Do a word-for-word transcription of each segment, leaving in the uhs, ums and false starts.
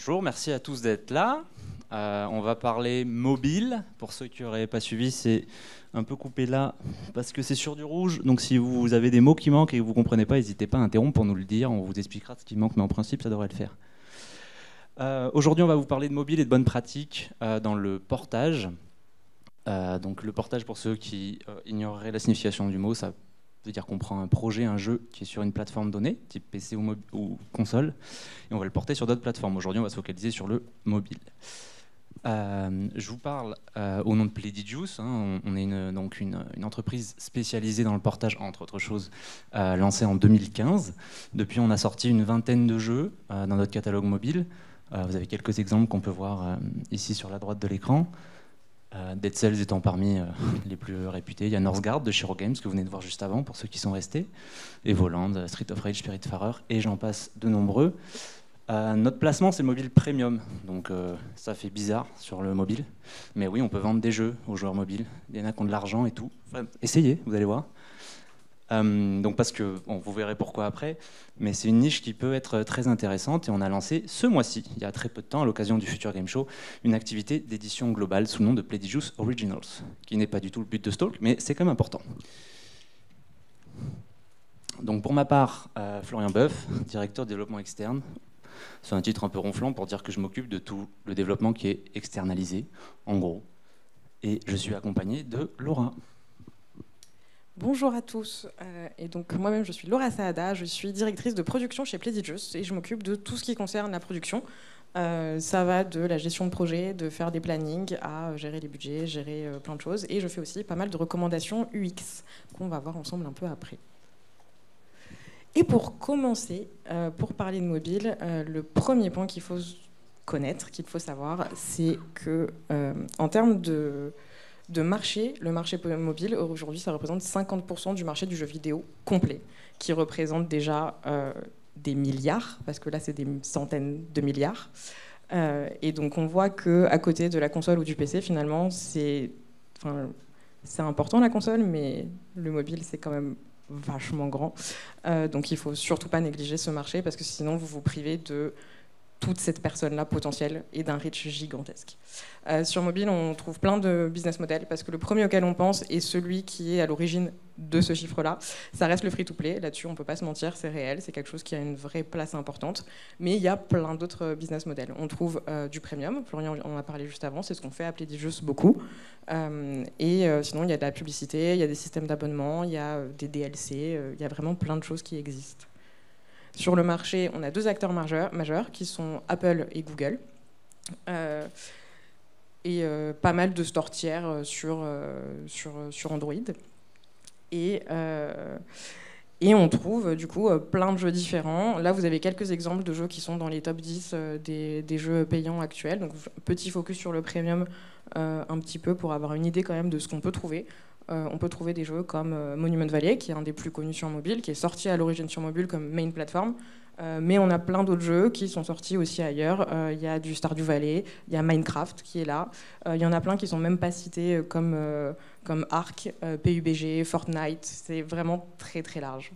Bonjour, merci à tous d'être là. Euh, on va parler mobile. Pour ceux qui n'auraient pas suivi, c'est un peu coupé là parce que c'est sur du rouge. Donc si vous avez des mots qui manquent et que vous ne comprenez pas, n'hésitez pas à interrompre pour nous le dire. On vous expliquera ce qui manque, mais en principe, ça devrait le faire. Euh, Aujourd'hui, on va vous parler de mobile et de bonnes pratiques euh, dans le portage. Euh, donc le portage, pour ceux qui euh, ignoreraient la signification du mot, ça veut dire qu'on prend un projet, un jeu qui est sur une plateforme donnée, type P C ou, ou console, et on va le porter sur d'autres plateformes. Aujourd'hui, on va se focaliser sur le mobile. Euh, je vous parle euh, au nom de Pledijus. Hein, on, on est une, donc une, une entreprise spécialisée dans le portage, entre autres choses, euh, lancée en deux mille quinze. Depuis, on a sorti une vingtaine de jeux euh, dans notre catalogue mobile. Euh, vous avez quelques exemples qu'on peut voir euh, ici sur la droite de l'écran. Euh, Dead Cells étant parmi euh, les plus réputés. Il y a Northgard de Shiro Games, que vous venez de voir juste avant, pour ceux qui sont restés. Evoland, Street of Rage, Spiritfarer, et j'en passe de nombreux. Euh, notre placement, c'est le mobile premium. Donc euh, ça fait bizarre sur le mobile. Mais oui, on peut vendre des jeux aux joueurs mobiles. Il y en a qui ont de l'argent et tout. Enfin, essayez, vous allez voir. Euh, donc parce que, bon, vous verrez pourquoi après, mais c'est une niche qui peut être très intéressante et on a lancé ce mois-ci, il y a très peu de temps, à l'occasion du Future Game Show, une activité d'édition globale sous le nom de Pledijus Originals, qui n'est pas du tout le but de Stalk, mais c'est quand même important. Donc pour ma part, euh, Florian Boeuf, directeur de développement externe, c'est un titre un peu ronflant pour dire que je m'occupe de tout le développement qui est externalisé, en gros, et je suis accompagné de Laura. Bonjour à tous, euh, et donc moi-même je suis Laura Saada, je suis directrice de production chez Pledijus et je m'occupe de tout ce qui concerne la production. Euh, ça va de la gestion de projet, de faire des plannings, à gérer les budgets, gérer euh, plein de choses, et je fais aussi pas mal de recommandations U X qu'on va voir ensemble un peu après. Et pour commencer, euh, pour parler de mobile, euh, le premier point qu'il faut connaître, qu'il faut savoir, c'est que euh, en termes de de marché, le marché mobile, aujourd'hui, ça représente cinquante pour cent du marché du jeu vidéo complet, qui représente déjà euh, des milliards, parce que là, c'est des centaines de milliards. Euh, et donc, on voit qu'à côté de la console ou du P C, finalement, c'est enfin, c'est important, la console, mais le mobile, c'est quand même vachement grand. Euh, donc, il ne faut surtout pas négliger ce marché, parce que sinon, vous vous privez de toute cette personne-là potentielle et d'un reach gigantesque. Euh, sur mobile, on trouve plein de business models parce que le premier auquel on pense est celui qui est à l'origine de ce chiffre-là. Ça reste le free-to-play. Là-dessus, on ne peut pas se mentir, c'est réel, c'est quelque chose qui a une vraie place importante. Mais il y a plein d'autres business models. On trouve euh, du premium. Florian en a parlé juste avant. C'est ce qu'on fait à Pledijus beaucoup. Euh, et euh, sinon, il y a de la publicité, il y a des systèmes d'abonnement, il y a des D L C. Euh, il y a vraiment plein de choses qui existent. Sur le marché, on a deux acteurs majeurs, majeurs qui sont Apple et Google. Euh, et euh, pas mal de stores tiers sur, euh, sur, sur Android. Et, euh, et on trouve du coup plein de jeux différents. Là, vous avez quelques exemples de jeux qui sont dans les top dix des, des jeux payants actuels. Donc, petit focus sur le premium euh, un petit peu pour avoir une idée quand même de ce qu'on peut trouver. Euh, on peut trouver des jeux comme euh, Monument Valley, qui est un des plus connus sur mobile, qui est sorti à l'origine sur mobile comme main platform. Euh, mais on a plein d'autres jeux qui sont sortis aussi ailleurs. Il euh, y a du Stardew Valley, il y a Minecraft qui est là. Il euh, y en a plein qui sont même pas cités euh, comme, euh, comme Ark, euh, P U B G, Fortnite. C'est vraiment très très large.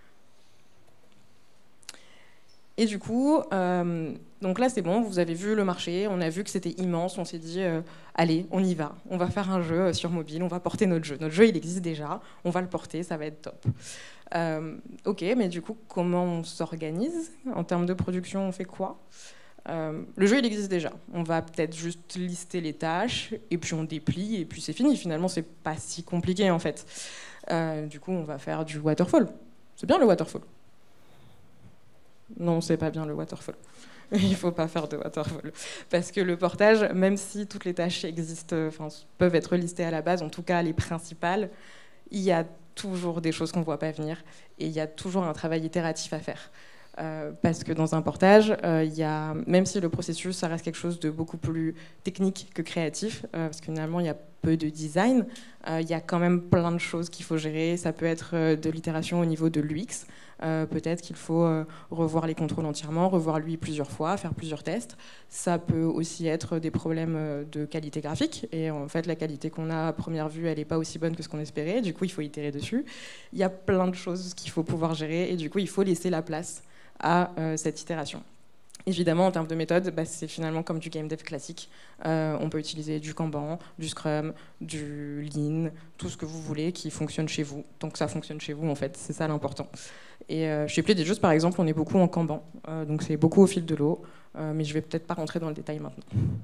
Et du coup, euh, donc là c'est bon, vous avez vu le marché, on a vu que c'était immense, on s'est dit, euh, allez, on y va, on va faire un jeu sur mobile, on va porter notre jeu. Notre jeu, il existe déjà, on va le porter, ça va être top. Euh, ok, mais du coup, comment on s'organise? En termes de production, on fait quoi? euh, Le jeu, il existe déjà. On va peut-être juste lister les tâches, et puis on déplie, et puis c'est fini. Finalement, c'est pas si compliqué, en fait. Euh, du coup, on va faire du waterfall. C'est bien, le waterfall. Non, c'est pas bien le waterfall. Il ne faut pas faire de waterfall. Parce que le portage, même si toutes les tâches existent, enfin, peuvent être listées à la base, en tout cas les principales, il y a toujours des choses qu'on ne voit pas venir et il y a toujours un travail itératif à faire. Euh, parce que dans un portage, euh, il y a, même si le processus, ça reste quelque chose de beaucoup plus technique que créatif, euh, parce que finalement, il y a peu de design, euh, il y a quand même plein de choses qu'il faut gérer. Ça peut être euh, de l'itération au niveau de l'U X. Euh, peut-être qu'il faut euh, revoir les contrôles entièrement, revoir l'U I plusieurs fois, faire plusieurs tests. Ça peut aussi être des problèmes euh, de qualité graphique. Et en fait, la qualité qu'on a à première vue, elle n'est pas aussi bonne que ce qu'on espérait. Du coup, il faut itérer dessus. Il y a plein de choses qu'il faut pouvoir gérer. Et du coup, il faut laisser la place à euh, cette itération. Évidemment, en termes de méthode, bah, c'est finalement comme du game dev classique. Euh, on peut utiliser du Kanban, du Scrum, du Lean, tout ce que vous voulez qui fonctionne chez vous. Donc ça fonctionne chez vous, en fait, c'est ça l'important. Et euh, chez Pledijust, par exemple, on est beaucoup en Kanban. Euh, donc c'est beaucoup au fil de l'eau, euh, mais je vais peut-être pas rentrer dans le détail maintenant.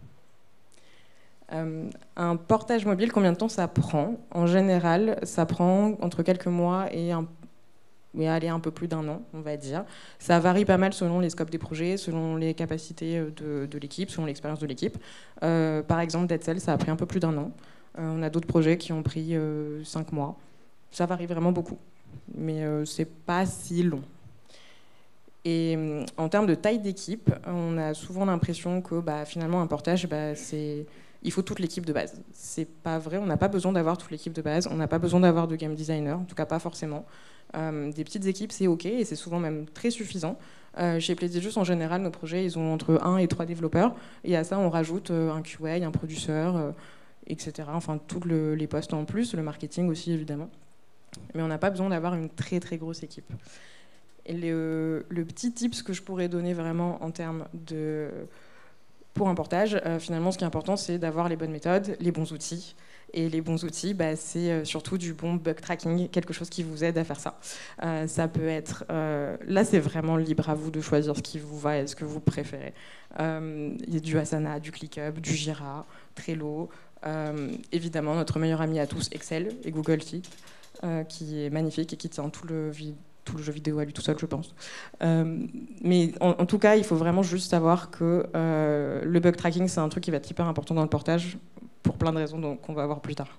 Euh, un portage mobile, combien de temps ça prend? En général, ça prend entre quelques mois et un mais aller un peu plus d'un an, on va dire. Ça varie pas mal selon les scopes des projets, selon les capacités de, de l'équipe, selon l'expérience de l'équipe. Euh, par exemple, Dead Cell, ça a pris un peu plus d'un an. Euh, on a d'autres projets qui ont pris euh, cinq mois. Ça varie vraiment beaucoup, mais euh, c'est pas si long. Et euh, en termes de taille d'équipe, on a souvent l'impression que bah, finalement un portage, bah, c'est... il faut toute l'équipe de base. C'est pas vrai, on n'a pas besoin d'avoir toute l'équipe de base, on n'a pas besoin d'avoir de game designer, en tout cas pas forcément. Euh, des petites équipes, c'est OK, et c'est souvent même très suffisant. Euh, chez Pledijust, en général, nos projets, ils ont entre un et trois développeurs, et à ça, on rajoute euh, un Q A, un producteur, euh, et cetera. Enfin, tous le, les postes en plus, le marketing aussi, évidemment. Mais on n'a pas besoin d'avoir une très, très grosse équipe. Et le, le petit tips que je pourrais donner vraiment en termes de... Pour un portage, euh, finalement, ce qui est important, c'est d'avoir les bonnes méthodes, les bons outils. Et les bons outils, bah, c'est surtout du bon bug tracking, quelque chose qui vous aide à faire ça. Euh, ça peut être... Euh, là, c'est vraiment libre à vous de choisir ce qui vous va et ce que vous préférez. Euh, il y a du Asana, du ClickUp, du Jira, Trello. Euh, évidemment, notre meilleur ami à tous, Excel et Google Sheet, euh, qui est magnifique et qui tient tout le... tout le jeu vidéo à lui tout seul, je pense. Euh, mais en, en tout cas, il faut vraiment juste savoir que euh, le bug tracking, c'est un truc qui va être hyper important dans le portage, pour plein de raisons qu'on va voir plus tard.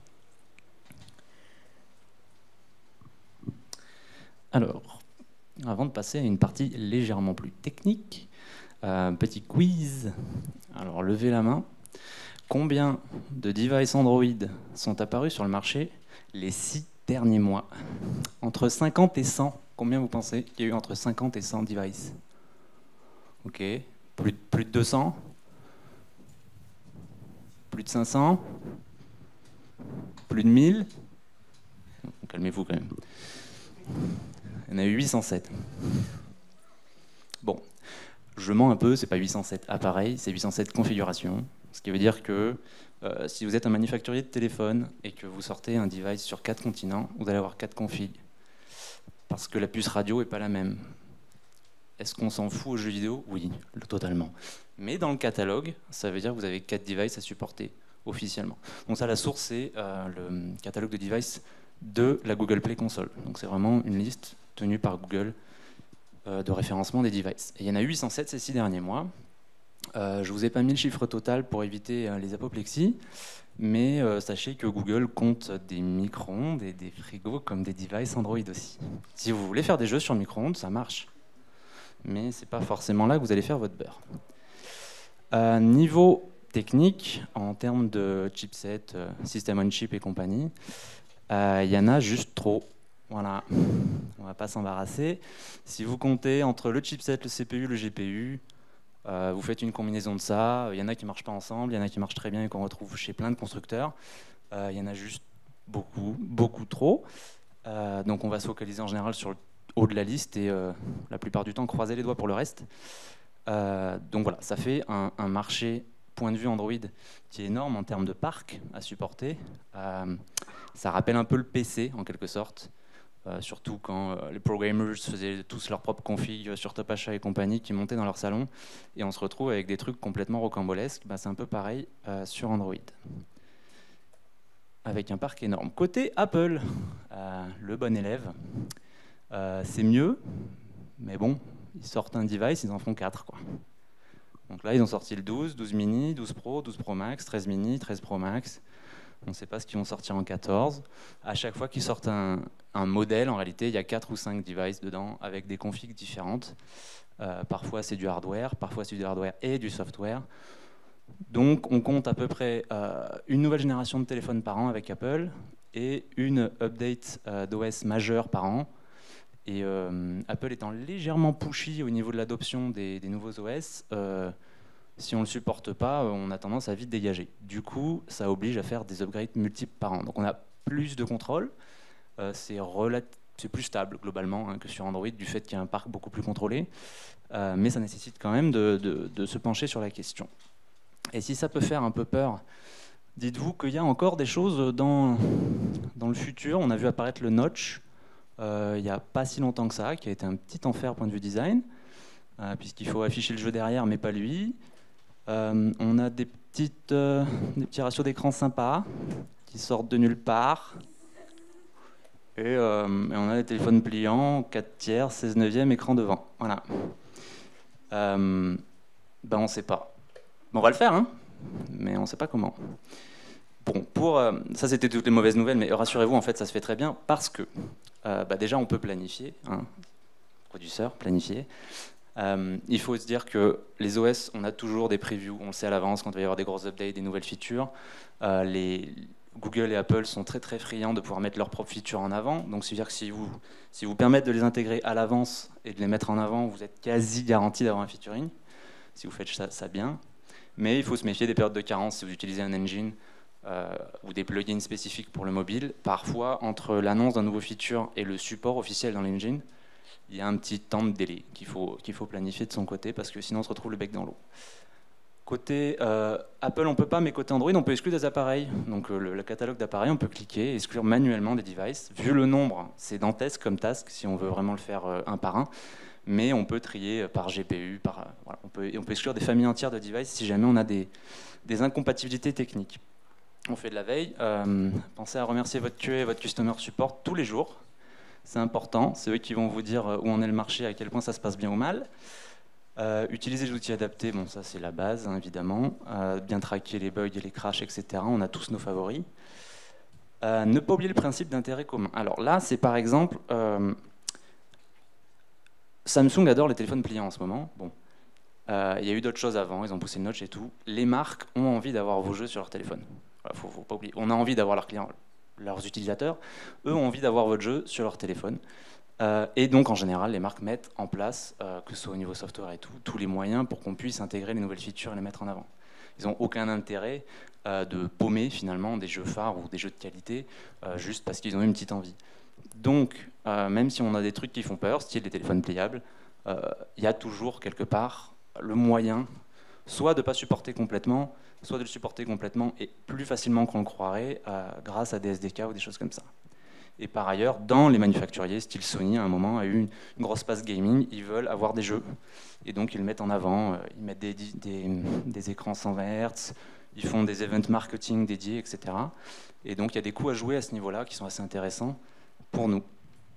Alors, avant de passer à une partie légèrement plus technique, euh, petit quiz. Alors, levez la main. Combien de devices Android sont apparus sur le marché les six derniers mois? Entre cinquante et cent. Combien vous pensez qu'il y a eu entre cinquante et cent devices? Ok. Plus, plus de deux cents? Plus de cinq cents? Plus de mille? Calmez-vous quand même. Il y en a eu huit cent sept. Bon, je mens un peu, c'est pas huit cent sept appareils, c'est huit cent sept configurations. Ce qui veut dire que euh, si vous êtes un manufacturier de téléphone et que vous sortez un device sur quatre continents, vous allez avoir quatre configs. Parce que la puce radio n'est pas la même. Est-ce qu'on s'en fout aux jeux vidéo? Oui, totalement. Mais dans le catalogue, ça veut dire que vous avez quatre devices à supporter officiellement. Donc ça, la source, c'est euh, le catalogue de devices de la Google Play Console. Donc c'est vraiment une liste tenue par Google euh, de référencement des devices. Et il y en a huit cent sept ces six derniers mois. Euh, je ne vous ai pas mis le chiffre total pour éviter euh, les apoplexies, mais euh, sachez que Google compte des micro-ondes et des frigos comme des devices Android aussi. Si vous voulez faire des jeux sur micro-ondes, ça marche. Mais ce n'est pas forcément là que vous allez faire votre beurre. Euh, niveau technique, en termes de chipset, euh, system on chip et compagnie, il euh, y en a juste trop. Voilà, on ne va pas s'embarrasser. Si vous comptez entre le chipset, le C P U, le G P U, euh, vous faites une combinaison de ça. Il y en a qui ne marchent pas ensemble, il y en a qui marchent très bien et qu'on retrouve chez plein de constructeurs. Il euh, y en a juste beaucoup, beaucoup trop. Euh, donc on va se focaliser en général sur le haut de la liste et euh, la plupart du temps croiser les doigts pour le reste. Euh, donc voilà, ça fait un, un marché point de vue Android qui est énorme en termes de parc à supporter. Euh, ça rappelle un peu le P C en quelque sorte, euh, surtout quand euh, les programmers faisaient tous leurs propres configs sur TopAchat et compagnie qui montaient dans leur salon et on se retrouve avec des trucs complètement rocambolesques. Ben, c'est un peu pareil euh, sur Android, avec un parc énorme. Côté Apple, euh, le bon élève, euh, c'est mieux, mais bon, ils sortent un device, ils en font quatre, quoi. Donc là, ils ont sorti le douze, douze mini, douze Pro, douze Pro Max, treize mini, treize Pro Max. On ne sait pas ce qu'ils vont sortir en quatorze. À chaque fois qu'ils sortent un, un modèle, en réalité, il y a quatre ou cinq devices dedans avec des configs différentes. Euh, parfois, c'est du hardware, parfois, c'est du hardware et du software. Donc, on compte à peu près euh, une nouvelle génération de téléphones par an avec Apple et une update euh, d'O S majeure par an. Et euh, Apple étant légèrement pushy au niveau de l'adoption des, des nouveaux O S, euh, si on ne le supporte pas, on a tendance à vite dégager. Du coup, ça oblige à faire des upgrades multiples par an. Donc on a plus de contrôle. Euh, c'est c'est plus stable globalement hein, que sur Android, du fait qu'il y a un parc beaucoup plus contrôlé. Euh, mais ça nécessite quand même de, de, de se pencher sur la question. Et si ça peut faire un peu peur, dites-vous qu'il y a encore des choses dans, dans le futur. On a vu apparaître le notch euh, il n'y a pas si longtemps que ça, qui a été un petit enfer point de vue design, euh, puisqu'il faut afficher le jeu derrière, mais pas lui. Euh, on a des, petites, euh, des petits ratios d'écran sympas, qui sortent de nulle part. Et, euh, et on a des téléphones pliants, quatre tiers, seize neuvième, écran devant. Voilà. Euh, ben on ne sait pas. Bon, on va le faire, hein, mais on ne sait pas comment. Bon, pour, euh, ça c'était toutes les mauvaises nouvelles, mais rassurez-vous, en fait, ça se fait très bien parce que euh, bah déjà on peut planifier, hein, producteur, planifier. Euh, il faut se dire que les O S, on a toujours des previews, on le sait à l'avance quand il va y avoir des grosses updates, des nouvelles features. Euh, les Google et Apple sont très très friands de pouvoir mettre leurs propres features en avant. Donc c'est-à-dire que si vous, si vous permettez de les intégrer à l'avance et de les mettre en avant, vous êtes quasi garanti d'avoir un featuring, si vous faites ça, ça bien. Mais il faut se méfier des périodes de carence si vous utilisez un engine euh, ou des plugins spécifiques pour le mobile. Parfois, entre l'annonce d'un nouveau feature et le support officiel dans l'engine, il y a un petit temps de délai qu'il faut, qu'il faut planifier de son côté parce que sinon on se retrouve le bec dans l'eau. Côté euh, Apple, on ne peut pas, mais côté Android, on peut exclure des appareils. Donc euh, le, le catalogue d'appareils, on peut cliquer et exclure manuellement des devices. Vu le nombre, c'est dantesque comme task si on veut vraiment le faire euh, un par un. Mais on peut trier par G P U, par, euh, voilà, on, peut, on peut exclure des familles entières de devices si jamais on a des, des incompatibilités techniques. On fait de la veille. Euh, pensez à remercier votre Q A et votre Customer Support tous les jours. C'est important. C'est eux qui vont vous dire où en est le marché, à quel point ça se passe bien ou mal. Euh, utiliser des outils adaptés, bon ça c'est la base hein, évidemment, euh, bien traquer les bugs et les crashs, et cetera. On a tous nos favoris. Euh, ne pas oublier le principe d'intérêt commun. Alors là, c'est par exemple, euh, Samsung adore les téléphones pliants en ce moment. Bon, euh, il y a eu d'autres choses avant, ils ont poussé le notch et tout. Les marques ont envie d'avoir vos jeux sur leur téléphone. Voilà, faut, faut pas oublier. On a envie d'avoir leurs clients, leurs utilisateurs. Eux ont envie d'avoir votre jeu sur leur téléphone. Euh, et donc, en général, les marques mettent en place, euh, que ce soit au niveau software et tout, tous les moyens pour qu'on puisse intégrer les nouvelles features et les mettre en avant. Ils n'ont aucun intérêt euh, de paumer, finalement, des jeux phares ou des jeux de qualité, euh, juste parce qu'ils ont une petite envie. Donc, euh, même si on a des trucs qui font peur, style les téléphones pliables, il euh, y a toujours, quelque part, le moyen, soit de ne pas supporter complètement, soit de le supporter complètement et plus facilement qu'on le croirait, euh, grâce à des S D K ou des choses comme ça. Et par ailleurs, dans les manufacturiers, style Sony, à un moment, a eu une, une grosse passe gaming, ils veulent avoir des jeux. Et donc, ils le mettent en avant, euh, ils mettent des, des, des écrans cent vingt hertz, ils font des events marketing dédiés, et cetera. Et donc, il y a des coups à jouer à ce niveau-là qui sont assez intéressants pour nous.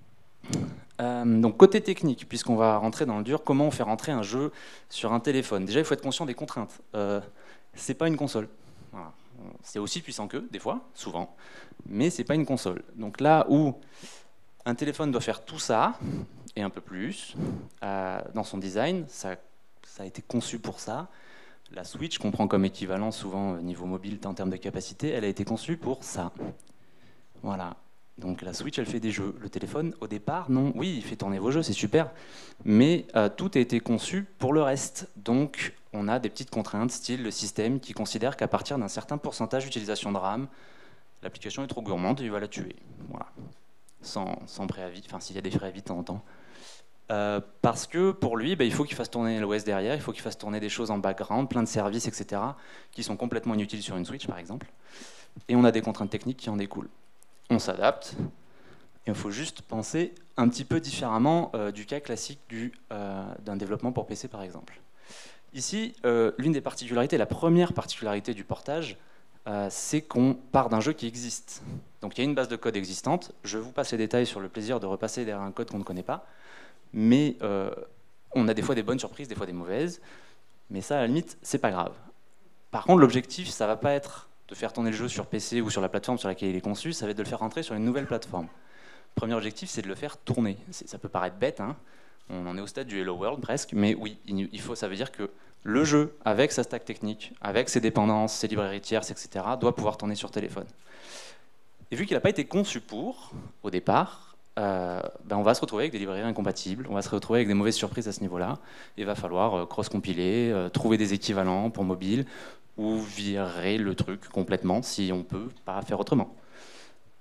Euh, donc, côté technique, puisqu'on va rentrer dans le dur, comment on fait rentrer un jeu sur un téléphone? Déjà, il faut être conscient des contraintes. Euh, c'est pas une console. Voilà. C'est aussi puissant qu'eux, des fois, souvent, mais c'est pas une console. Donc là où un téléphone doit faire tout ça, et un peu plus, euh, dans son design, ça, ça a été conçu pour ça. La Switch, qu'on prend comme équivalent souvent au niveau mobile en termes de capacité, elle a été conçue pour ça. Voilà. Donc la Switch, elle fait des jeux. Le téléphone, au départ, non. Oui, il fait tourner vos jeux, c'est super. Mais euh, tout a été conçu pour le reste. Donc on a des petites contraintes, style le système qui considère qu'à partir d'un certain pourcentage d'utilisation de RAM, l'application est trop gourmande et il va la tuer. Voilà. Sans, sans préavis, enfin s'il y a des préavis de temps en temps. Euh, parce que pour lui, bah, il faut qu'il fasse tourner l'O S derrière, il faut qu'il fasse tourner des choses en background, plein de services, et cetera, qui sont complètement inutiles sur une Switch, par exemple. Et on a des contraintes techniques qui en découlent. On s'adapte, et il faut juste penser un petit peu différemment euh, du cas classique du, euh, d'un développement pour P C, par exemple. Ici, euh, l'une des particularités, la première particularité du portage, euh, c'est qu'on part d'un jeu qui existe. Donc il y a une base de code existante, je vous passe les détails sur le plaisir de repasser derrière un code qu'on ne connaît pas, mais euh, on a des fois des bonnes surprises, des fois des mauvaises, mais ça, à la limite, c'est pas grave. Par contre, l'objectif, ça va pas être de faire tourner le jeu sur P C ou sur la plateforme sur laquelle il est conçu, ça va être de le faire rentrer sur une nouvelle plateforme. Le premier objectif, c'est de le faire tourner. Ça peut paraître bête, hein, on en est au stade du Hello World presque, mais oui, il faut, ça veut dire que le jeu, avec sa stack technique, avec ses dépendances, ses librairies tierces, et cetera, doit pouvoir tourner sur téléphone. Et vu qu'il n'a pas été conçu pour, au départ, euh, ben on va se retrouver avec des librairies incompatibles, on va se retrouver avec des mauvaises surprises à ce niveau-là, et il va falloir euh, cross-compiler, euh, trouver des équivalents pour mobile, ou virer le truc complètement si on ne peut pas faire autrement.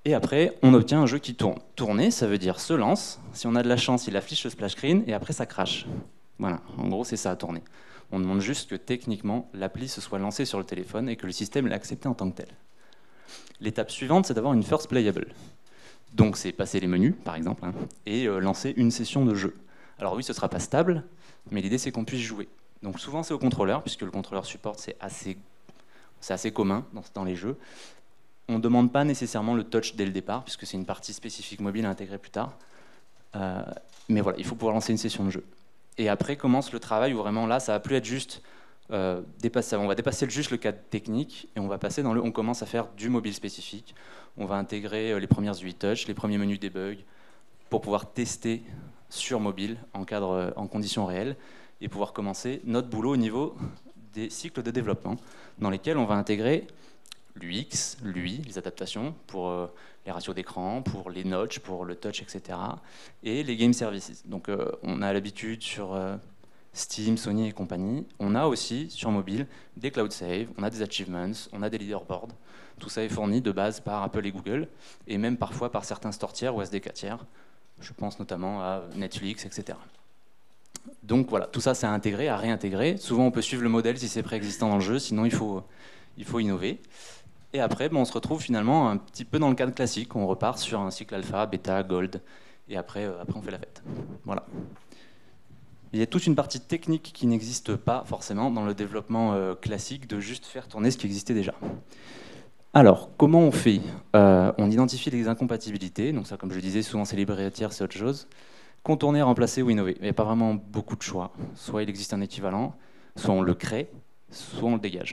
Et après, on obtient un jeu qui tourne. Tourner, ça veut dire se lance. Si on a de la chance, il affiche le splash screen et après ça crache. Voilà, en gros, c'est ça à tourner. On demande juste que techniquement, l'appli se soit lancée sur le téléphone et que le système l'ait accepté en tant que tel. L'étape suivante, c'est d'avoir une first playable. Donc, c'est passer les menus, par exemple, hein, et euh, lancer une session de jeu. Alors oui, ce ne sera pas stable, mais l'idée, c'est qu'on puisse jouer. Donc souvent, c'est au contrôleur, puisque le contrôleur support, c'est assez, c'est assez commun dans, dans les jeux. On ne demande pas nécessairement le touch dès le départ, puisque c'est une partie spécifique mobile à intégrer plus tard. Euh, mais voilà, il faut pouvoir lancer une session de jeu. Et après commence le travail où vraiment là, ça va plus être juste euh, dépasser. On va dépasser juste le cadre technique et on va passer dans le. On commence à faire du mobile spécifique. On va intégrer les premières U I touch, les premiers menus debug pour pouvoir tester sur mobile en cadre, en conditions réelles et pouvoir commencer notre boulot au niveau des cycles de développement dans lesquels on va intégrer l'U X, l'U I, les adaptations pour euh, les ratios d'écran, pour les notches, pour le touch, et cetera. Et les game services. Donc euh, on a l'habitude sur euh, Steam, Sony et compagnie. On a aussi sur mobile des cloud save, on a des achievements, on a des leaderboards. Tout ça est fourni de base par Apple et Google et même parfois par certains stores tiers ou S D K tiers. Je pense notamment à Netflix, et cetera. Donc voilà, tout ça c'est à intégrer, à réintégrer. Souvent on peut suivre le modèle si c'est préexistant dans le jeu, sinon il faut, il faut innover. Et après, bon, on se retrouve finalement un petit peu dans le cadre classique. On repart sur un cycle alpha, bêta, gold, et après, euh, après on fait la fête. Voilà. Il y a toute une partie technique qui n'existe pas forcément dans le développement euh, classique de juste faire tourner ce qui existait déjà. Alors, comment on fait ? euh, On identifie les incompatibilités. Donc ça, comme je disais, souvent c'est librairie tiers, c'est autre chose. Contourner, remplacer ou innover. Il n'y a pas vraiment beaucoup de choix. Soit il existe un équivalent, soit on le crée, soit on le dégage.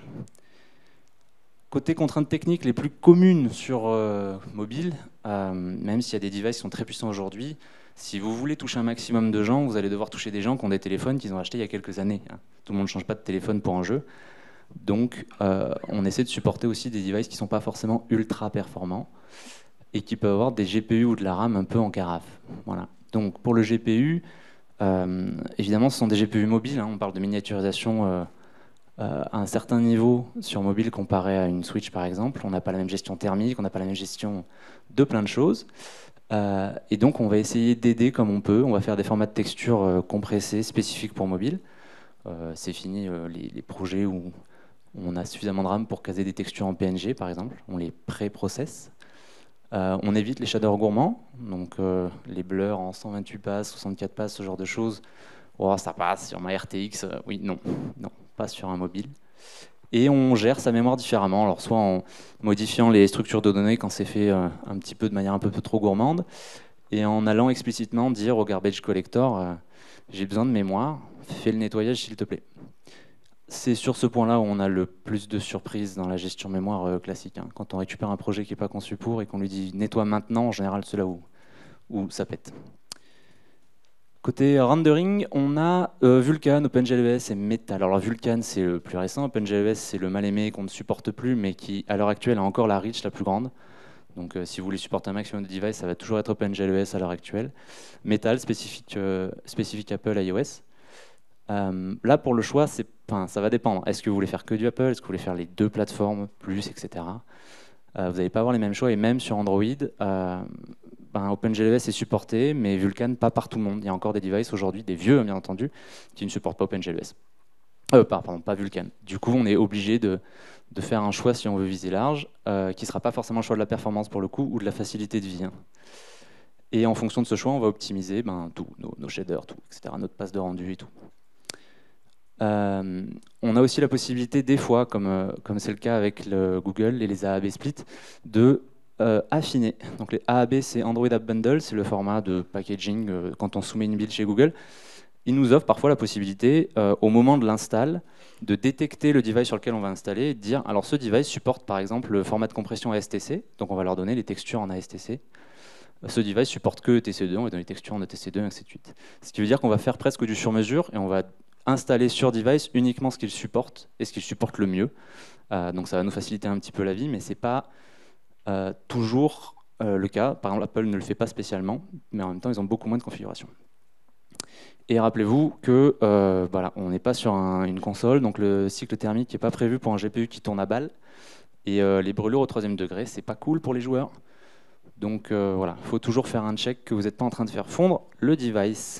Côté contraintes techniques les plus communes sur euh, mobile, euh, même s'il y a des devices qui sont très puissants aujourd'hui, si vous voulez toucher un maximum de gens, vous allez devoir toucher des gens qui ont des téléphones qu'ils ont achetés il y a quelques années. Tout le monde ne change pas de téléphone pour un jeu. Donc euh, on essaie de supporter aussi des devices qui ne sont pas forcément ultra performants et qui peuvent avoir des G P U ou de la RAM un peu en carafe. Voilà. Donc pour le G P U, euh, évidemment ce sont des G P U mobiles, hein, on parle de miniaturisation euh, Euh, à un certain niveau sur mobile comparé à une Switch par exemple. On n'a pas la même gestion thermique, on n'a pas la même gestion de plein de choses. Euh, et donc on va essayer d'aider comme on peut. On va faire des formats de texture euh, compressés spécifiques pour mobile. Euh, c'est fini euh, les, les projets où on a suffisamment de RAM pour caser des textures en P N G par exemple. On les pré-processe. Euh, on évite les shaders gourmands, donc euh, les blurs en cent vingt-huit passes, soixante-quatre passes, ce genre de choses. Oh, ça passe sur ma R T X. Euh, oui, non, non. Pas sur un mobile. Et on gère sa mémoire différemment, alors soit en modifiant les structures de données quand c'est fait euh, un petit peu de manière un peu trop gourmande, et en allant explicitement dire au garbage collector euh, j'ai besoin de mémoire, fais le nettoyage s'il te plaît. C'est sur ce point-là où on a le plus de surprises dans la gestion mémoire euh, classique. Hein. Quand on récupère un projet qui n'est pas conçu pour et qu'on lui dit nettoie maintenant, en général c'est là où, où ça pète. Côté rendering, on a euh, Vulkan, OpenGLES et Metal. Alors Vulkan, c'est le plus récent, OpenGLES, c'est le mal aimé qu'on ne supporte plus, mais qui, à l'heure actuelle, a encore la reach la plus grande. Donc euh, si vous voulez supporter un maximum de devices, ça va toujours être OpenGLES à l'heure actuelle. Metal, spécifique, euh, spécifique Apple iOS. Euh, là, pour le choix, c'est, enfin, ça va dépendre. Est-ce que vous voulez faire que du Apple ? Est-ce que vous voulez faire les deux plateformes, plus, et cetera. Euh, vous n'allez pas avoir les mêmes choix, et même sur Android, euh, ben, OpenGLES est supporté, mais Vulkan pas par tout le monde. Il y a encore des devices aujourd'hui, des vieux bien entendu, qui ne supportent pas OpenGLES. Euh, pardon, pas Vulkan. Du coup, on est obligé de, de faire un choix si on veut viser large, euh, qui ne sera pas forcément le choix de la performance pour le coup, ou de la facilité de vie. Hein. Et en fonction de ce choix, on va optimiser ben, tout, nos, nos shaders, tout, et cetera, notre passe de rendu et tout. Euh, on a aussi la possibilité, des fois, comme euh, comme c'est le cas avec le Google et les A A B split, de euh, affiner. Donc les A A B, c'est Android App Bundle, c'est le format de packaging euh, quand on soumet une build chez Google. Ils nous offrent parfois la possibilité, euh, au moment de l'install, de détecter le device sur lequel on va installer et de dire, alors ce device supporte par exemple le format de compression A S T C, donc on va leur donner les textures en A S T C. Ce device supporte que E T C deux, on va donner les textures en E T C deux, et ainsi de suite. Ce qui veut dire qu'on va faire presque du sur-mesure et on va installer sur device uniquement ce qu'il supporte et ce qu'il supporte le mieux. Euh, donc ça va nous faciliter un petit peu la vie, mais ce n'est pas euh, toujours euh, le cas. Par exemple, Apple ne le fait pas spécialement, mais en même temps, ils ont beaucoup moins de configuration. Et rappelez-vous que euh, voilà, on n'est pas sur un, une console, donc le cycle thermique n'est pas prévu pour un G P U qui tourne à balle. Et euh, les brûlures au troisième degré, c'est pas cool pour les joueurs. Donc euh, voilà, il faut toujours faire un check que vous n'êtes pas en train de faire fondre le device.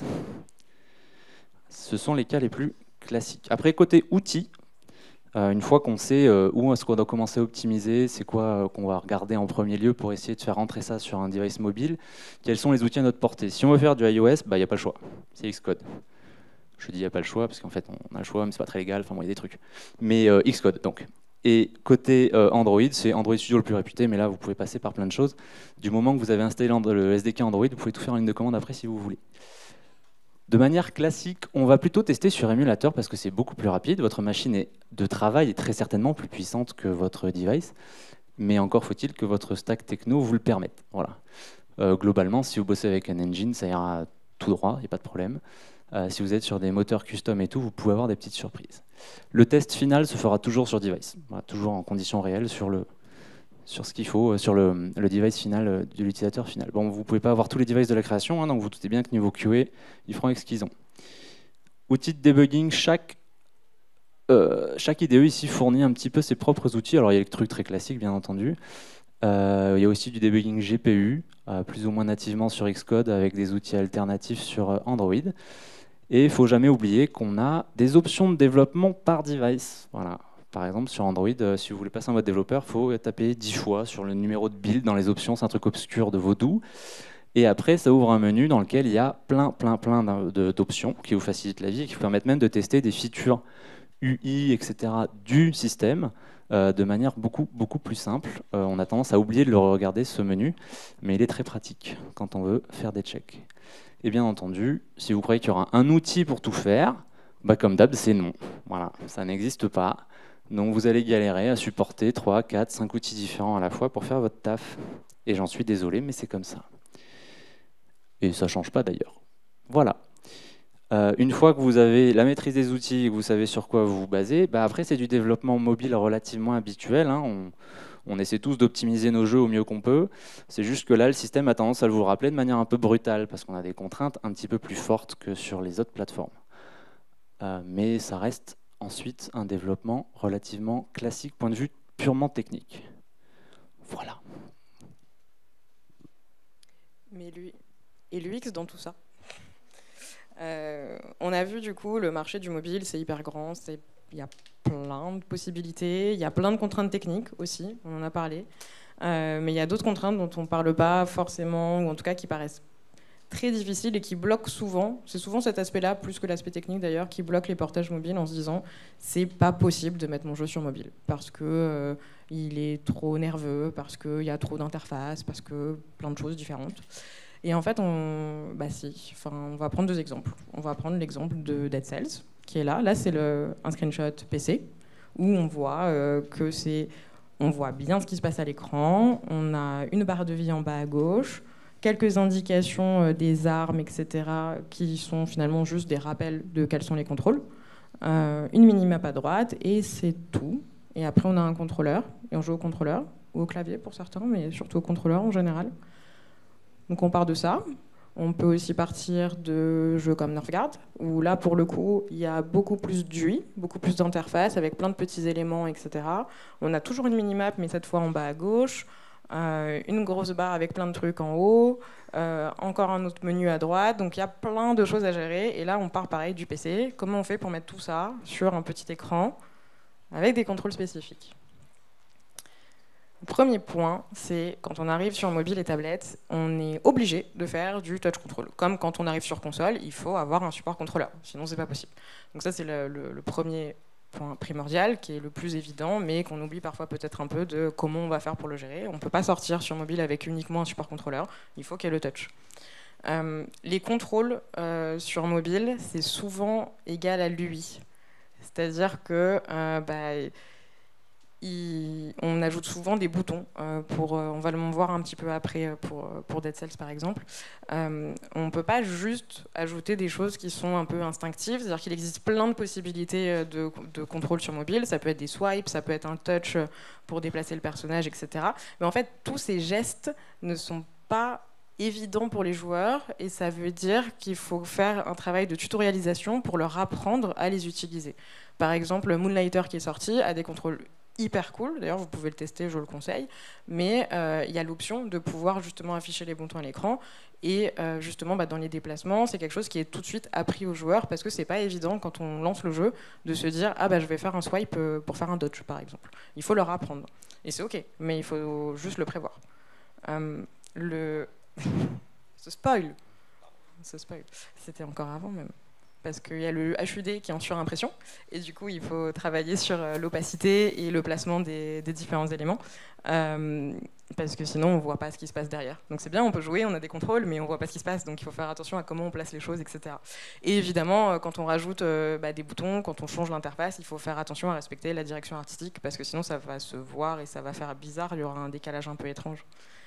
Ce sont les cas les plus classiques. Après, côté outils, euh, une fois qu'on sait euh, où est-ce qu'on doit commencer à optimiser, c'est quoi euh, qu'on va regarder en premier lieu pour essayer de faire rentrer ça sur un device mobile, quels sont les outils à notre portée. Si on veut faire du iOS, il bah, n'y a pas le choix, c'est Xcode. Je dis il n'y a pas le choix, parce qu'en fait on a le choix, mais c'est pas très légal, enfin bon, il y a des trucs. Mais euh, Xcode, donc. Et côté euh, Android, c'est Android Studio le plus réputé, mais là vous pouvez passer par plein de choses. Du moment que vous avez installé le S D K Android, vous pouvez tout faire en ligne de commande après si vous voulez. De manière classique, on va plutôt tester sur émulateur parce que c'est beaucoup plus rapide. Votre machine est de travail est très certainement plus puissante que votre device, mais encore faut-il que votre stack techno vous le permette. Voilà. Euh, globalement, si vous bossez avec un engine, ça ira tout droit, il n'y a pas de problème. Euh, si vous êtes sur des moteurs custom et tout, vous pouvez avoir des petites surprises. Le test final se fera toujours sur device, voilà, toujours en conditions réelles sur le sur ce qu'il faut, sur le, le device final de l'utilisateur final. Bon, vous ne pouvez pas avoir tous les devices de la création, hein, donc vous doutez bien que niveau Q A, ils feront avec ce qu'ils ont. Outils de debugging, chaque, euh, chaque I D E ici fournit un petit peu ses propres outils. Alors il y a le truc très classique, bien entendu. Euh, il y a aussi du debugging G P U, euh, plus ou moins nativement sur Xcode, avec des outils alternatifs sur Android. Et il ne faut jamais oublier qu'on a des options de développement par device. Voilà. Par exemple, sur Android, euh, si vous voulez passer en mode développeur, il faut taper dix fois sur le numéro de build dans les options. C'est un truc obscur de vaudou. Et après, ça ouvre un menu dans lequel il y a plein, plein, plein d'options qui vous facilitent la vie et qui vous permettent même de tester des features U I, et cetera du système euh, de manière beaucoup, beaucoup plus simple. Euh, on a tendance à oublier de le regarder, ce menu, mais il est très pratique quand on veut faire des checks. Et bien entendu, si vous croyez qu'il y aura un outil pour tout faire, bah comme d'hab, c'est non. Voilà, ça n'existe pas. Donc vous allez galérer à supporter trois, quatre, cinq outils différents à la fois pour faire votre taf. Et j'en suis désolé, mais c'est comme ça. Et ça ne change pas d'ailleurs. Voilà. Euh, une fois que vous avez la maîtrise des outils et que vous savez sur quoi vous vous basez, bah après c'est du développement mobile relativement habituel. Hein. On, on essaie tous d'optimiser nos jeux au mieux qu'on peut. C'est juste que là, le système a tendance à vous le rappeler de manière un peu brutale parce qu'on a des contraintes un petit peu plus fortes que sur les autres plateformes. Euh, mais ça reste ensuite un développement relativement classique, point de vue purement technique. Voilà. Mais lui, et l'U X dans tout ça euh, on a vu du coup le marché du mobile, c'est hyper grand, il y a plein de possibilités, il y a plein de contraintes techniques aussi, on en a parlé, euh, mais il y a d'autres contraintes dont on ne parle pas forcément, ou en tout cas qui paraissent très difficiles et qui bloquent souvent. C'est souvent cet aspect-là, plus que l'aspect technique d'ailleurs, qui bloque les portages mobiles en se disant c'est pas possible de mettre mon jeu sur mobile parce que euh, il est trop nerveux, parce qu'il y a trop d'interfaces, parce que plein de choses différentes. Et en fait, on, bah si, enfin, on va prendre deux exemples. On va prendre l'exemple de Dead Cells, qui est là. Là, c'est le, un screenshot P C, où on voit euh, que c'est, on voit bien ce qui se passe à l'écran. On a une barre de vie en bas à gauche, quelques indications euh, des armes, et cetera, qui sont finalement juste des rappels de quels sont les contrôles. Euh, une minimap à droite, et c'est tout. Et après, on a un contrôleur, et on joue au contrôleur, ou au clavier pour certains, mais surtout au contrôleur en général. Donc on part de ça. On peut aussi partir de jeux comme Northgard, où là, pour le coup, il y a beaucoup plus d'U I, beaucoup plus d'interfaces, avec plein de petits éléments, et cetera. On a toujours une minimap, mais cette fois en bas à gauche, euh, une grosse barre avec plein de trucs en haut, euh, encore un autre menu à droite. Donc il y a plein de choses à gérer. Et là, on part pareil du P C. Comment on fait pour mettre tout ça sur un petit écran avec des contrôles spécifiques ? Le premier point, c'est quand on arrive sur mobile et tablette, on est obligé de faire du touch control. Comme quand on arrive sur console, il faut avoir un support contrôleur, sinon c'est pas possible. Donc ça c'est le, le, le premier point primordial, qui est le plus évident, mais qu'on oublie parfois peut-être un peu de comment on va faire pour le gérer. On ne peut pas sortir sur mobile avec uniquement un support contrôleur, il faut qu'il y ait le touch. Euh, les contrôles euh, sur mobile, c'est souvent égal à l'U I. C'est-à-dire que... Euh, bah, Il, on ajoute souvent des boutons, euh, pour, euh, on va le voir un petit peu après pour, pour Dead Cells par exemple. Euh, on ne peut pas juste ajouter des choses qui sont un peu instinctives, c'est-à-dire qu'il existe plein de possibilités de, de contrôle sur mobile, ça peut être des swipes, ça peut être un touch pour déplacer le personnage, et cetera. Mais en fait, tous ces gestes ne sont pas évidents pour les joueurs et ça veut dire qu'il faut faire un travail de tutorialisation pour leur apprendre à les utiliser. Par exemple, Moonlighter qui est sorti a des contrôles hyper cool. D'ailleurs, vous pouvez le tester, je le conseille. Mais euh, il y a l'option de pouvoir justement afficher les boutons à l'écran. Et euh, justement, bah, dans les déplacements, c'est quelque chose qui est tout de suite appris aux joueurs parce que c'est pas évident quand on lance le jeu de se dire ah bah je vais faire un swipe pour faire un dodge par exemple. Il faut leur apprendre. Et c'est ok, mais il faut juste le prévoir. Euh, le ce spoil, ce spoil, c'était encore avant même. Parce qu'il y a le H U D qui est en surimpression, et du coup il faut travailler sur l'opacité et le placement des, des différents éléments, euh, parce que sinon on ne voit pas ce qui se passe derrière. Donc c'est bien, on peut jouer, on a des contrôles, mais on ne voit pas ce qui se passe, donc il faut faire attention à comment on place les choses, et cetera. Et évidemment, quand on rajoute euh, bah, des boutons, quand on change l'interface, il faut faire attention à respecter la direction artistique, parce que sinon ça va se voir et ça va faire bizarre, il y aura un décalage un peu étrange.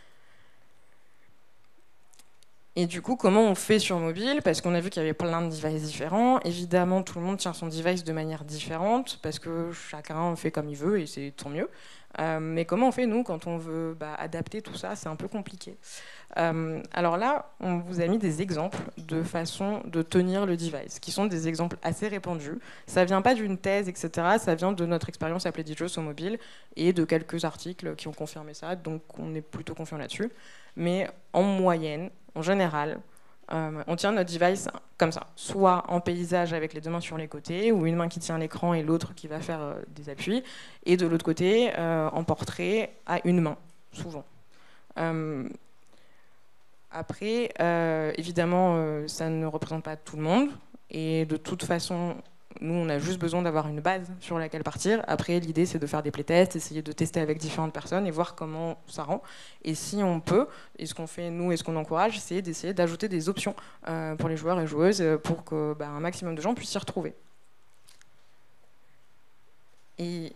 Et du coup, comment on fait sur mobile? Parce qu'on a vu qu'il y avait plein de devices différents. Évidemment, tout le monde tient son device de manière différente, parce que chacun fait comme il veut, et c'est tant mieux. Euh, mais comment on fait, nous, quand on veut bah, adapter tout ça? C'est un peu compliqué. Euh, alors là, on vous a mis des exemples de façon de tenir le device, qui sont des exemples assez répandus. Ça vient pas d'une thèse, et cetera. Ça vient de notre expérience à PlayDigious au mobile, et de quelques articles qui ont confirmé ça, donc on est plutôt confiant là-dessus. Mais en moyenne, en général, euh, on tient notre device comme ça, soit en paysage avec les deux mains sur les côtés, ou une main qui tient l'écran et l'autre qui va faire euh, des appuis, et de l'autre côté, euh, en portrait à une main, souvent. Euh, après, euh, évidemment, euh, ça ne représente pas tout le monde, et de toute façon, nous, on a juste besoin d'avoir une base sur laquelle partir. Après, l'idée, c'est de faire des playtests, essayer de tester avec différentes personnes et voir comment ça rend. Et si on peut, et ce qu'on fait, nous, et ce qu'on encourage, c'est d'essayer d'ajouter des options euh, pour les joueurs et joueuses pour qu'un bah, maximum de gens puissent s'y retrouver. Et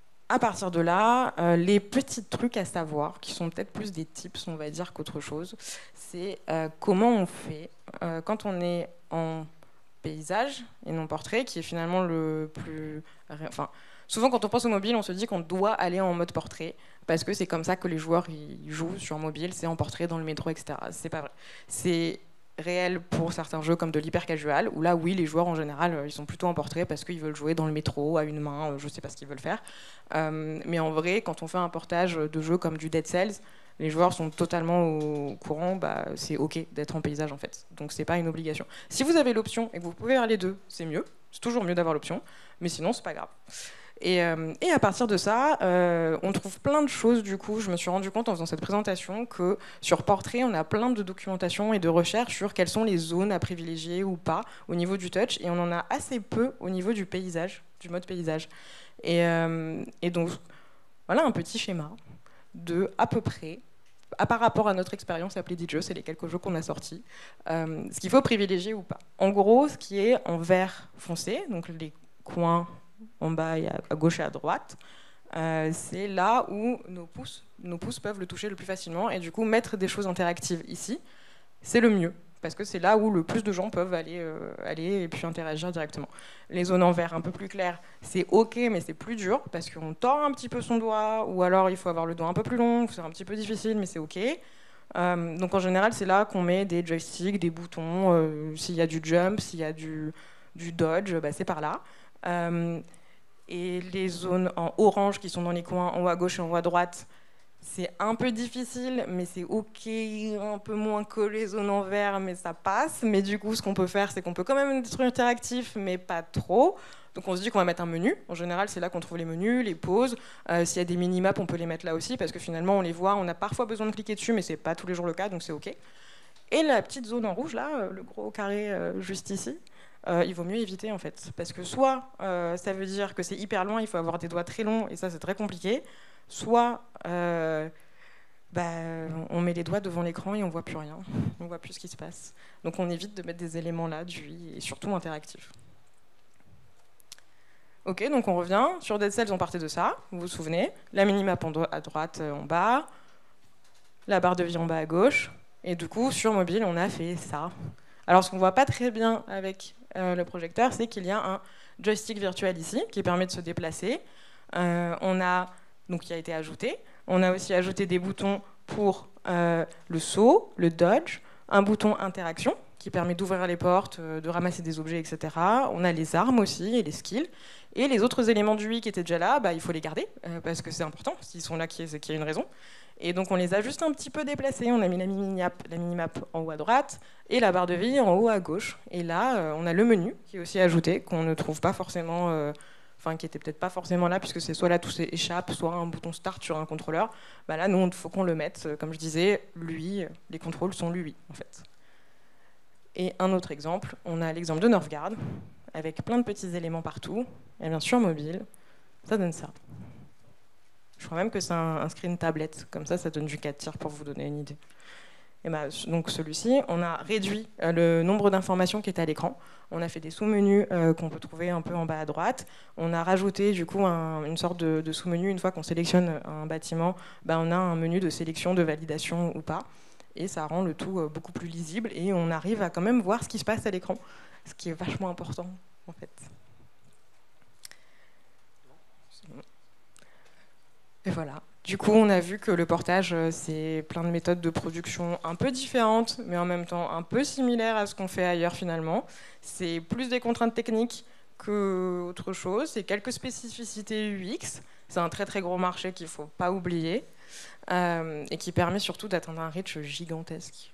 à partir de là, euh, les petits trucs à savoir, qui sont peut-être plus des tips, on va dire, qu'autre chose, c'est euh, comment on fait euh, quand on est en paysage et non portrait, qui est finalement le plus... Enfin, souvent, quand on pense au mobile, on se dit qu'on doit aller en mode portrait, parce que c'est comme ça que les joueurs ils jouent sur mobile, c'est en portrait, dans le métro, et cetera. C'est pas vrai. C'est réel pour certains jeux comme de l'hyper casual, où là, oui, les joueurs, en général, ils sont plutôt en portrait parce qu'ils veulent jouer dans le métro, à une main, je sais pas ce qu'ils veulent faire. Euh, mais en vrai, quand on fait un portage de jeux comme du Dead Cells, les joueurs sont totalement au courant, bah, c'est ok d'être en paysage en fait. Donc c'est pas une obligation. Si vous avez l'option et que vous pouvez faire les deux, c'est mieux. C'est toujours mieux d'avoir l'option, mais sinon c'est pas grave. Et, euh, et à partir de ça, euh, on trouve plein de choses du coup. Je me suis rendu compte en faisant cette présentation que sur Portrait, on a plein de documentation et de recherches sur quelles sont les zones à privilégier ou pas au niveau du touch, et on en a assez peu au niveau du paysage, du mode paysage. Et, euh, et donc voilà un petit schéma de à peu près, à par rapport à notre expérience à PlayDigious et les quelques jeux qu'on a sortis, euh, ce qu'il faut privilégier ou pas. En gros, ce qui est en vert foncé, donc les coins en bas et à gauche et à droite, euh, c'est là où nos pouces, nos pouces peuvent le toucher le plus facilement, et du coup mettre des choses interactives ici, c'est le mieux. Parce que c'est là où le plus de gens peuvent aller, euh, aller et puis interagir directement. Les zones en vert un peu plus claires, c'est ok, mais c'est plus dur, parce qu'on tord un petit peu son doigt, ou alors il faut avoir le doigt un peu plus long, c'est un petit peu difficile, mais c'est ok. Euh, donc en général, c'est là qu'on met des joysticks, des boutons, euh, s'il y a du jump, s'il y a du, du dodge, bah, c'est par là. Euh, et les zones en orange qui sont dans les coins, en haut à gauche et en haut à droite, c'est un peu difficile, mais c'est ok, un peu moins que les zones en vert, mais ça passe. Mais du coup, ce qu'on peut faire, c'est qu'on peut quand même être interactif, mais pas trop. Donc on se dit qu'on va mettre un menu. En général, c'est là qu'on trouve les menus, les pauses. Euh, S'il y a des mini-maps, on peut les mettre là aussi, parce que finalement, on les voit. On a parfois besoin de cliquer dessus, mais c'est pas tous les jours le cas, donc c'est ok. Et la petite zone en rouge, là, le gros carré euh, juste ici, euh, il vaut mieux éviter, en fait. Parce que soit euh, ça veut dire que c'est hyper loin, il faut avoir des doigts très longs, et ça, c'est très compliqué. Soit euh, bah, on met les doigts devant l'écran et on voit plus rien, on voit plus ce qui se passe. Donc on évite de mettre des éléments là, du et surtout interactifs. Ok, donc on revient. Sur Dead Cells, on partait de ça, vous vous souvenez. La minimap à droite, en bas, la barre de vie en bas à gauche. Et du coup, sur mobile, on a fait ça. Alors ce qu'on voit pas très bien avec euh, le projecteur, c'est qu'il y a un joystick virtuel ici, qui permet de se déplacer. Euh, on a... donc qui a été ajouté. On a aussi ajouté des boutons pour euh, le saut, le dodge, un bouton interaction, qui qui permet d'ouvrir les portes, de ramasser des objets, et cetera. On a les armes aussi et les skills. Et les autres éléments du U I qui étaient déjà là, bah, il faut les garder, euh, parce que c'est important. S'ils sont là, c'est qu'il y a une raison. Et donc on les a juste un petit peu déplacés. On a mis la minimap, la minimap en haut à droite et la barre de vie en haut à gauche. Et là, euh, on a le menu qui est aussi ajouté, qu'on ne trouve pas forcément... Euh, enfin qui était peut-être pas forcément là, puisque c'est soit là tout s'échappe, soit un bouton start sur un contrôleur. Bah là, nous, il faut qu'on le mette. Comme je disais, lui, les contrôles sont lui, en fait. Et un autre exemple, on a l'exemple de Northgard, avec plein de petits éléments partout. Et bien sûr, mobile, ça donne ça. Je crois même que c'est un, un screen tablette. Comme ça, ça donne du quatre tiers pour vous donner une idée. Et bah, donc celui-ci, on a réduit euh, le nombre d'informations qui étaient à l'écran. On a fait des sous-menus euh, qu'on peut trouver un peu en bas à droite. On a rajouté du coup un, une sorte de, de sous-menu. Une fois qu'on sélectionne un bâtiment, bah, on a un menu de sélection, de validation ou pas. Et ça rend le tout euh, beaucoup plus lisible. Et on arrive à quand même voir ce qui se passe à l'écran, ce qui est vachement important en fait. Et voilà. Du coup, on a vu que le portage, c'est plein de méthodes de production un peu différentes, mais en même temps un peu similaires à ce qu'on fait ailleurs finalement. C'est plus des contraintes techniques qu'autre chose. C'est quelques spécificités U X. C'est un très très gros marché qu'il ne faut pas oublier euh, et qui permet surtout d'atteindre un reach gigantesque.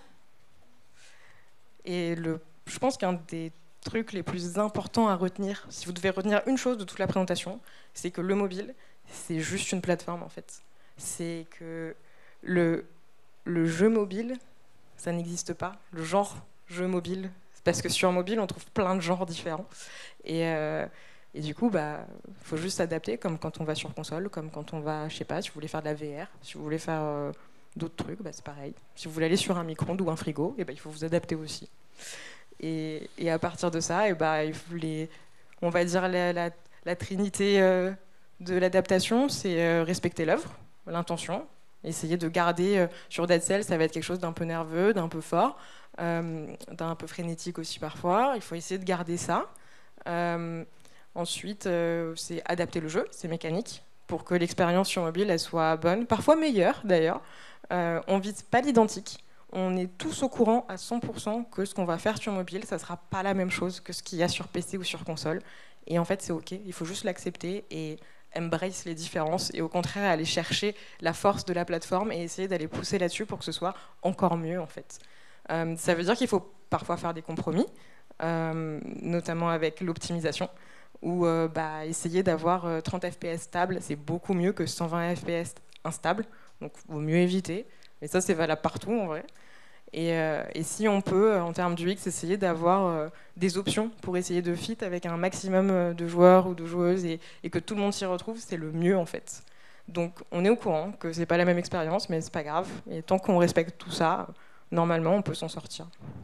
Et le, je pense qu'un des trucs les plus importants à retenir, si vous devez retenir une chose de toute la présentation, c'est que le mobile, c'est juste une plateforme en fait. C'est que le, le jeu mobile, ça n'existe pas. Le genre jeu mobile, parce que sur mobile, on trouve plein de genres différents. Et, euh, et du coup, bah, faut juste s'adapter, comme quand on va sur console, comme quand on va, je sais pas, si vous voulez faire de la V R, si vous voulez faire euh, d'autres trucs, bah, c'est pareil. Si vous voulez aller sur un micro-ondes ou un frigo, et bah, il faut vous adapter aussi. Et, et à partir de ça, et bah, il faut les, on va dire la, la, la trinité. Euh, de l'adaptation, c'est euh, respecter l'œuvre, l'intention, essayer de garder euh, sur Dead Cell, ça va être quelque chose d'un peu nerveux, d'un peu fort, euh, d'un peu frénétique aussi parfois. Il faut essayer de garder ça. Euh, ensuite, euh, c'est adapter le jeu, c'est mécanique, pour que l'expérience sur mobile elle soit bonne, parfois meilleure d'ailleurs. Euh, on vise pas l'identique. On est tous au courant à cent pour cent que ce qu'on va faire sur mobile, ça sera pas la même chose que ce qu'il y a sur P C ou sur console. Et en fait, c'est OK. Il faut juste l'accepter et embrace les différences et au contraire aller chercher la force de la plateforme et essayer d'aller pousser là-dessus pour que ce soit encore mieux en fait. Euh, ça veut dire qu'il faut parfois faire des compromis, euh, notamment avec l'optimisation, ou euh, bah, essayer d'avoir euh, trente F P S stable, c'est beaucoup mieux que cent vingt F P S instable, donc il vaut mieux éviter. Mais ça c'est valable partout en vrai. Et, euh, et si on peut, en termes du U X, essayer d'avoir euh, des options pour essayer de fit avec un maximum de joueurs ou de joueuses et, et que tout le monde s'y retrouve, c'est le mieux en fait. Donc on est au courant que c'est pas la même expérience, mais c'est pas grave. Et tant qu'on respecte tout ça, normalement on peut s'en sortir.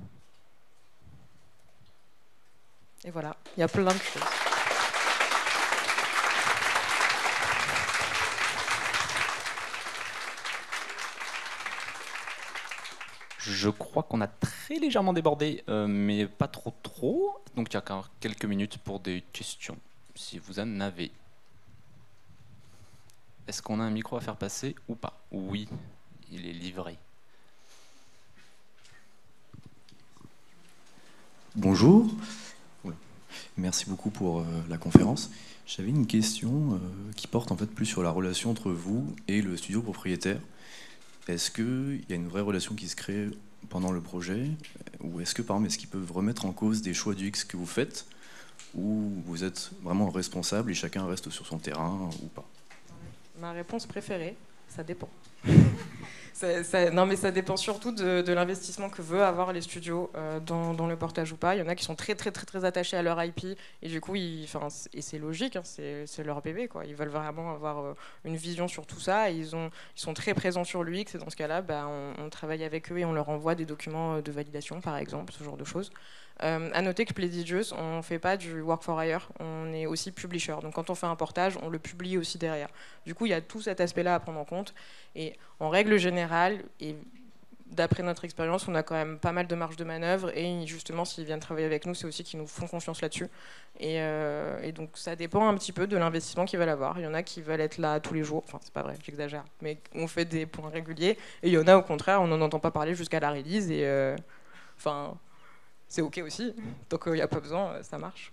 Et voilà, il y a plein de choses. Je crois qu'on a très légèrement débordé, euh, mais pas trop trop. Donc il y a encore quelques minutes pour des questions, si vous en avez. Est-ce qu'on a un micro à faire passer ou pas? Oui, il est livré. Bonjour, merci beaucoup pour euh, la conférence. J'avais une question euh, qui porte en fait plus sur la relation entre vous et le studio propriétaire. Est-ce qu'il y a une vraie relation qui se crée pendant le projet? Ou est-ce que, par exemple, est-ce qu'ils peuvent remettre en cause des choix du X que vous faites? Ou vous êtes vraiment responsable et chacun reste sur son terrain ou pas? Ma réponse préférée, ça dépend. ça, ça, non mais ça dépend surtout de, de l'investissement que veut avoir les studios euh, dans, dans le portage ou pas. Il y en a qui sont très très très très attachés à leur I P et du coup, ils, et c'est logique, hein, c'est leur bébé, quoi. Ils veulent vraiment avoir euh, une vision sur tout ça. Et ils, ont, ils sont très présents sur l'U X et dans ce cas-là, bah, on, on travaille avec eux et on leur envoie des documents de validation, par exemple, ce genre de choses. Euh, à noter que Playdigious, on ne fait pas du work for hire, on est aussi publisher. Donc quand on fait un portage, on le publie aussi derrière. Du coup, il y a tout cet aspect-là à prendre en compte. Et en règle générale, et d'après notre expérience, on a quand même pas mal de marge de manœuvre. Et justement, s'ils viennent travailler avec nous, c'est aussi qu'ils nous font confiance là-dessus. Et, euh, et donc ça dépend un petit peu de l'investissement qu'ils veulent avoir. Il y en a qui veulent être là tous les jours. Enfin, c'est pas vrai, j'exagère. Mais on fait des points réguliers. Et il y en a, au contraire, on n'en entend pas parler jusqu'à la release. Et euh, enfin... c'est OK aussi. Donc il n'y a pas besoin, ça marche.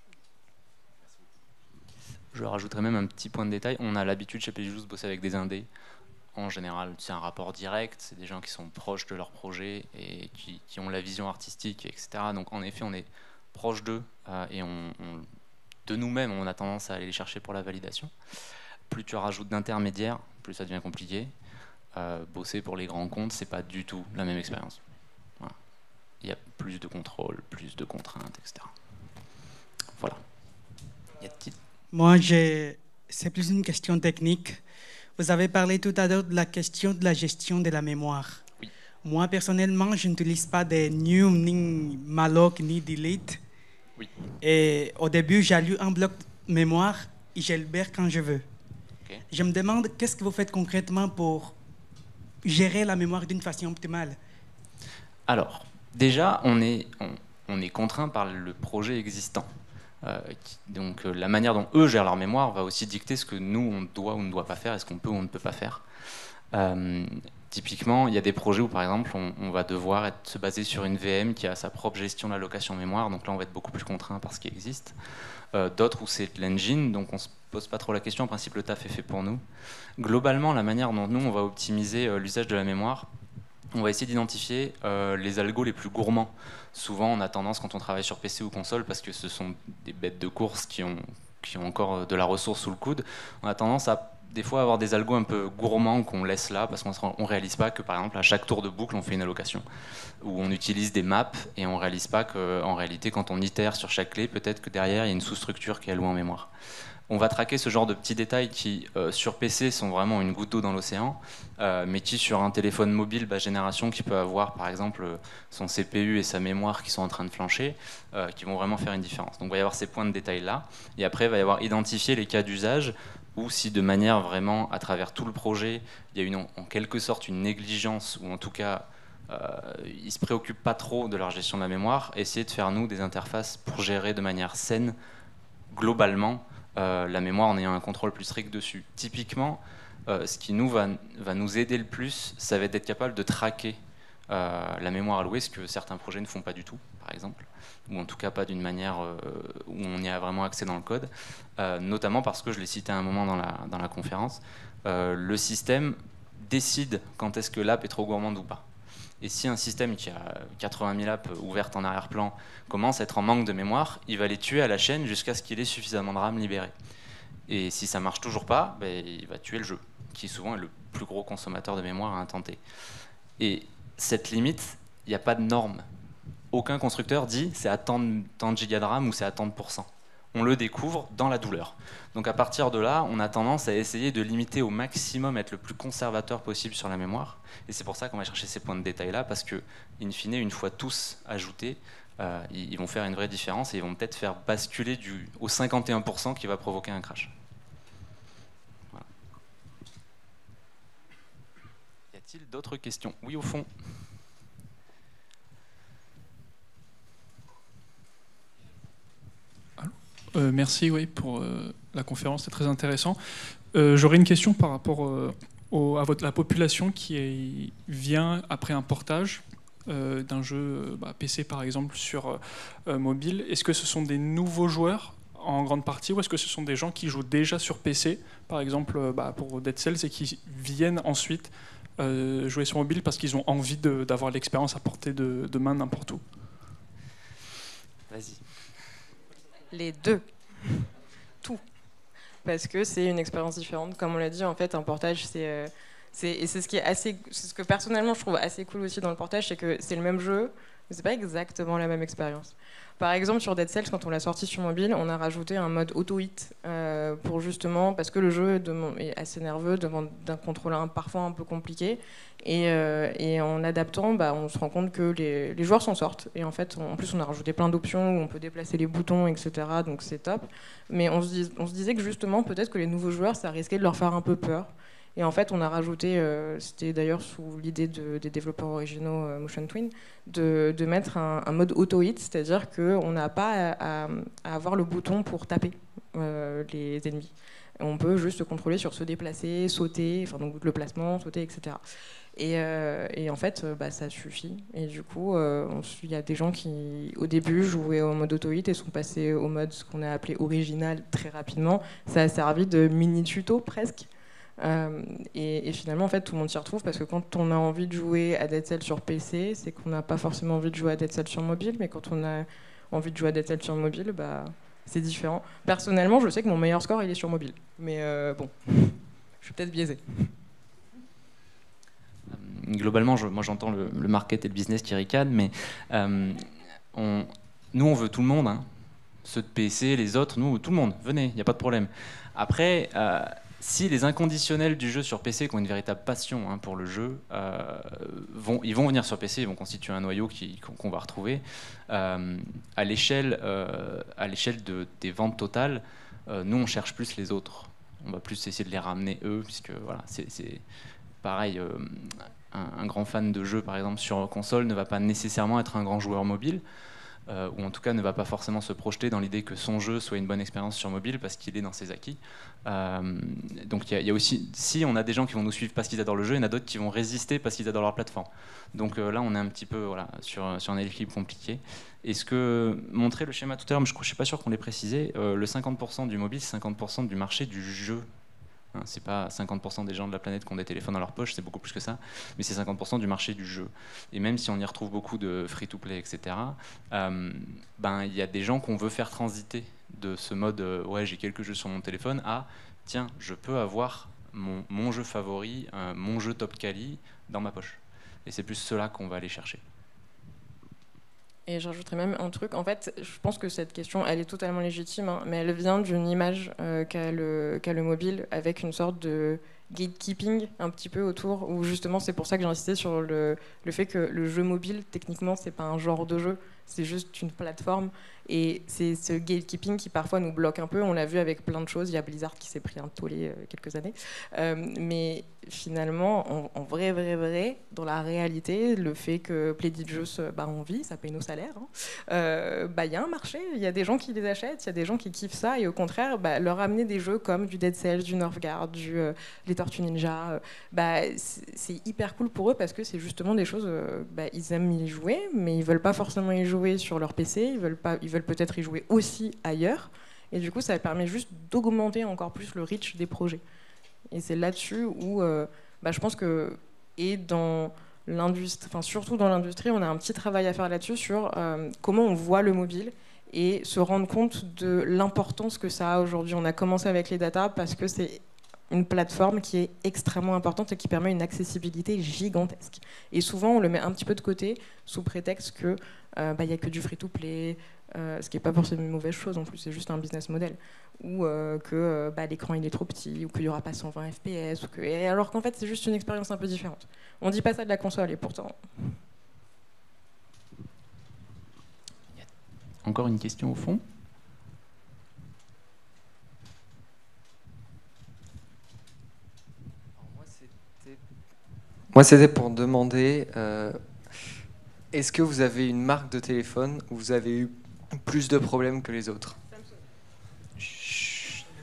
Je rajouterais même un petit point de détail. On a l'habitude chez Playdigious de bosser avec des indés. En général, c'est un rapport direct. C'est des gens qui sont proches de leur projet et qui, qui ont la vision artistique, et cetera. Donc en effet, on est proche d'eux euh, et on, on, de nous-mêmes, on a tendance à aller les chercher pour la validation. Plus tu rajoutes d'intermédiaires, plus ça devient compliqué. Euh, bosser pour les grands comptes, c'est pas du tout la même expérience. Voilà. Il y a plus de contrôle, plus de contraintes, et cetera. Voilà. Y a-t-il Moi, c'est plus une question technique. Vous avez parlé tout à l'heure de la question de la gestion de la mémoire. Oui. Moi, personnellement, je n'utilise pas de new, ni malloc, ni delete. Oui. Et au début, j'allume un bloc mémoire et je le libère quand je veux. Okay. Je me demande, qu'est-ce que vous faites concrètement pour gérer la mémoire d'une façon optimale? Alors, déjà, on est, on, on est contraint par le projet existant. Euh, qui, donc euh, la manière dont eux gèrent leur mémoire va aussi dicter ce que nous, on doit ou ne doit pas faire, et ce qu'on peut ou on ne peut pas faire. Euh, typiquement, il y a des projets où, par exemple, on, on va devoir être, se baser sur une V M qui a sa propre gestion de l'allocation mémoire, donc là, on va être beaucoup plus contraint par ce qui existe. Euh, D'autres où c'est l'engine, donc on ne se pose pas trop la question, en principe, le taf est fait pour nous. Globalement, la manière dont nous, on va optimiser euh, l'usage de la mémoire, on va essayer d'identifier euh, les algos les plus gourmands. Souvent, on a tendance, quand on travaille sur P C ou console, parce que ce sont des bêtes de course qui ont, qui ont encore de la ressource sous le coude, on a tendance à des fois avoir des algos un peu gourmands qu'on laisse là, parce qu'on ne réalise pas que, par exemple, à chaque tour de boucle, on fait une allocation. Ou on utilise des maps, et on ne réalise pas qu'en réalité, quand on itère sur chaque clé, peut-être que derrière, il y a une sous-structure qui est allouée en mémoire. On va traquer ce genre de petits détails qui, euh, sur P C, sont vraiment une goutte d'eau dans l'océan, euh, mais qui, sur un téléphone mobile bas génération, qui peut avoir, par exemple, son C P U et sa mémoire qui sont en train de flancher, euh, qui vont vraiment faire une différence. Donc, il va y avoir ces points de détail-là. Et après, il va y avoir identifié les cas d'usage où, si de manière vraiment, à travers tout le projet, il y a une, en quelque sorte une négligence, ou en tout cas, euh, ils ne se préoccupent pas trop de leur gestion de la mémoire, essayer de faire, nous, des interfaces pour gérer de manière saine, globalement, Euh, la mémoire en ayant un contrôle plus strict dessus. Typiquement, euh, ce qui nous va, va nous aider le plus, ça va être d'être capable de traquer euh, la mémoire allouée, ce que certains projets ne font pas du tout, par exemple, ou en tout cas pas d'une manière euh, où on y a vraiment accès dans le code, euh, notamment parce que, je l'ai cité à un moment dans la, dans la conférence, euh, le système décide quand est-ce que l'app est trop gourmande ou pas. Et si un système qui a quatre-vingt mille apps ouvertes en arrière-plan commence à être en manque de mémoire, il va les tuer à la chaîne jusqu'à ce qu'il ait suffisamment de RAM libéré. Et si ça ne marche toujours pas, ben, il va tuer le jeu, qui souvent est le plus gros consommateur de mémoire à un temps T. Et cette limite, il n'y a pas de norme. Aucun constructeur dit c'est à tant de, tant de gigas de RAM ou c'est à tant de pourcents. On le découvre dans la douleur. Donc à partir de là, on a tendance à essayer de limiter au maximum, être le plus conservateur possible sur la mémoire. Et c'est pour ça qu'on va chercher ces points de détail-là, parce que, in fine, une fois tous ajoutés, euh, ils vont faire une vraie différence et ils vont peut-être faire basculer du, au cinquante et un pour cent qui va provoquer un crash. Voilà. Y a-t-il d'autres questions? Oui, au fond. Euh, merci oui, pour euh, la conférence, c'est très intéressant. Euh, J'aurais une question par rapport euh, au, à votre, la population qui est, vient après un portage euh, d'un jeu bah, P C par exemple sur euh, mobile. Est-ce que ce sont des nouveaux joueurs en grande partie ou est-ce que ce sont des gens qui jouent déjà sur P C, par exemple euh, bah, pour Dead Cells, et qui viennent ensuite euh, jouer sur mobile parce qu'ils ont envie d'avoir l'expérience à portée de, de main n'importe où? Vas-y. Les deux. Tout. Parce que c'est une expérience différente. Comme on l'a dit, en fait, un portage, c'est... Euh, et c'est ce qui est assez... C'est ce que personnellement, je trouve assez cool aussi dans le portage, c'est que c'est le même jeu, mais c'est pas exactement la même expérience. Par exemple, sur Dead Cells, quand on l'a sorti sur mobile, on a rajouté un mode auto-hit euh, pour justement, parce que le jeu est assez nerveux, demande d'un contrôle parfois un peu compliqué, et, euh, et en adaptant, bah, on se rend compte que les, les joueurs s'en sortent. Et en fait, on, en plus, on a rajouté plein d'options où on peut déplacer les boutons, et cetera. Donc c'est top. Mais on se, dis, on se disait que justement, peut-être que les nouveaux joueurs, ça risquait de leur faire un peu peur. Et en fait, on a rajouté, euh, c'était d'ailleurs sous l'idée de, des développeurs originaux euh, Motion Twin, de, de mettre un, un mode auto-hit, c'est-à-dire qu'on n'a pas à, à, à avoir le bouton pour taper euh, les ennemis. Et on peut juste se contrôler sur se déplacer, sauter, enfin donc le placement, sauter, et cetera. Et, euh, et en fait, bah, ça suffit. Et du coup, il euh, y a des gens qui, au début, jouaient au mode auto-hit et sont passés au mode ce qu'on a appelé original très rapidement. Ça a servi de mini-tuto presque. Euh, et, et finalement, en fait, tout le monde s'y retrouve parce que quand on a envie de jouer à Dead Cells sur P C, c'est qu'on n'a pas forcément envie de jouer à Dead Cells sur mobile, mais quand on a envie de jouer à Dead Cells sur mobile, bah, c'est différent. Personnellement, je sais que mon meilleur score, il est sur mobile. Mais euh, bon, je suis peut-être biaisé. Globalement, je, moi j'entends le, le market et le business qui ricanent, mais euh, on, nous on veut tout le monde, hein. Ceux de P C, les autres, nous, tout le monde, venez, il n'y a pas de problème. Après, euh, si les inconditionnels du jeu sur P C qui ont une véritable passion hein, pour le jeu, euh, vont, ils vont venir sur P C, ils vont constituer un noyau qui, qu'on va retrouver. Euh, à l'échelle, euh, à l'échelle de, des ventes totales, euh, nous on cherche plus les autres. On va plus essayer de les ramener eux, puisque voilà, c'est, c'est pareil. Euh, un, un grand fan de jeu, par exemple, sur console, ne va pas nécessairement être un grand joueur mobile. Euh, ou en tout cas ne va pas forcément se projeter dans l'idée que son jeu soit une bonne expérience sur mobile parce qu'il est dans ses acquis. Euh, donc il y, y a aussi, si on a des gens qui vont nous suivre parce qu'ils adorent le jeu, il y en a d'autres qui vont résister parce qu'ils adorent leur plateforme. Donc euh, là on est un petit peu voilà, sur, sur un équilibre compliqué. Et ce que montrait le schéma tout à l'heure, je ne suis pas sûr qu'on l'ait précisé, euh, le cinquante pour cent du mobile, c'est cinquante pour cent du marché du jeu. Hein, c'est pas cinquante pour cent des gens de la planète qui ont des téléphones dans leur poche, c'est beaucoup plus que ça, mais c'est cinquante pour cent du marché du jeu. Et même si on y retrouve beaucoup de free-to-play, et cetera, euh, ben, y a des gens qu'on veut faire transiter de ce mode euh, « ouais, j'ai quelques jeux sur mon téléphone » à « tiens, je peux avoir mon, mon jeu favori, euh, mon jeu top quali dans ma poche ». Et c'est plus cela qu'on va aller chercher. Et je rajouterais même un truc. En fait, je pense que cette question, elle est totalement légitime, hein, mais elle vient d'une image euh, qu'a le, qu'a le mobile, avec une sorte de gatekeeping un petit peu autour, où justement, c'est pour ça que j'ai insisté sur le, le fait que le jeu mobile, techniquement, c'est pas un genre de jeu, c'est juste une plateforme. Et c'est ce gatekeeping qui parfois nous bloque un peu. On l'a vu avec plein de choses. Il y a Blizzard qui s'est pris un tollé il y a quelques années. Euh, mais finalement, en, en vrai, vrai, vrai, dans la réalité, le fait que Pledijus, bah, on vit, ça paye nos salaires. Il hein. euh, bah, y a un marché, il y a des gens qui les achètent, il y a des gens qui kiffent ça. Et au contraire, bah, leur amener des jeux comme du Dead Cells, du Northgard, du, euh, les Tortues Ninja, euh, bah, c'est hyper cool pour eux parce que c'est justement des choses, euh, bah, ils aiment y jouer, mais ils veulent pas forcément y jouer sur leur P C, ils veulent pas, ils veulent peut-être y jouer aussi ailleurs, et du coup ça permet juste d'augmenter encore plus le reach des projets. Et c'est là-dessus où euh, bah, je pense que, et dans l'industrie, enfin surtout dans l'industrie, on a un petit travail à faire là-dessus sur euh, comment on voit le mobile et se rendre compte de l'importance que ça a aujourd'hui. On a commencé avec les data parce que c'est une plateforme qui est extrêmement importante et qui permet une accessibilité gigantesque. Et souvent, on le met un petit peu de côté sous prétexte qu'il euh, bah, n'y a que du free-to-play, euh, ce qui n'est pas forcément une mauvaise chose en plus, c'est juste un business model. Ou euh, que euh, bah, l'écran il est trop petit, ou qu'il n'y aura pas cent vingt F P S, ou que... et alors qu'en fait, c'est juste une expérience un peu différente. On ne dit pas ça de la console, et pourtant... Encore une question au fond ? Moi, c'était pour demander, euh, est-ce que vous avez une marque de téléphone où vous avez eu plus de problèmes que les autres ? Chut.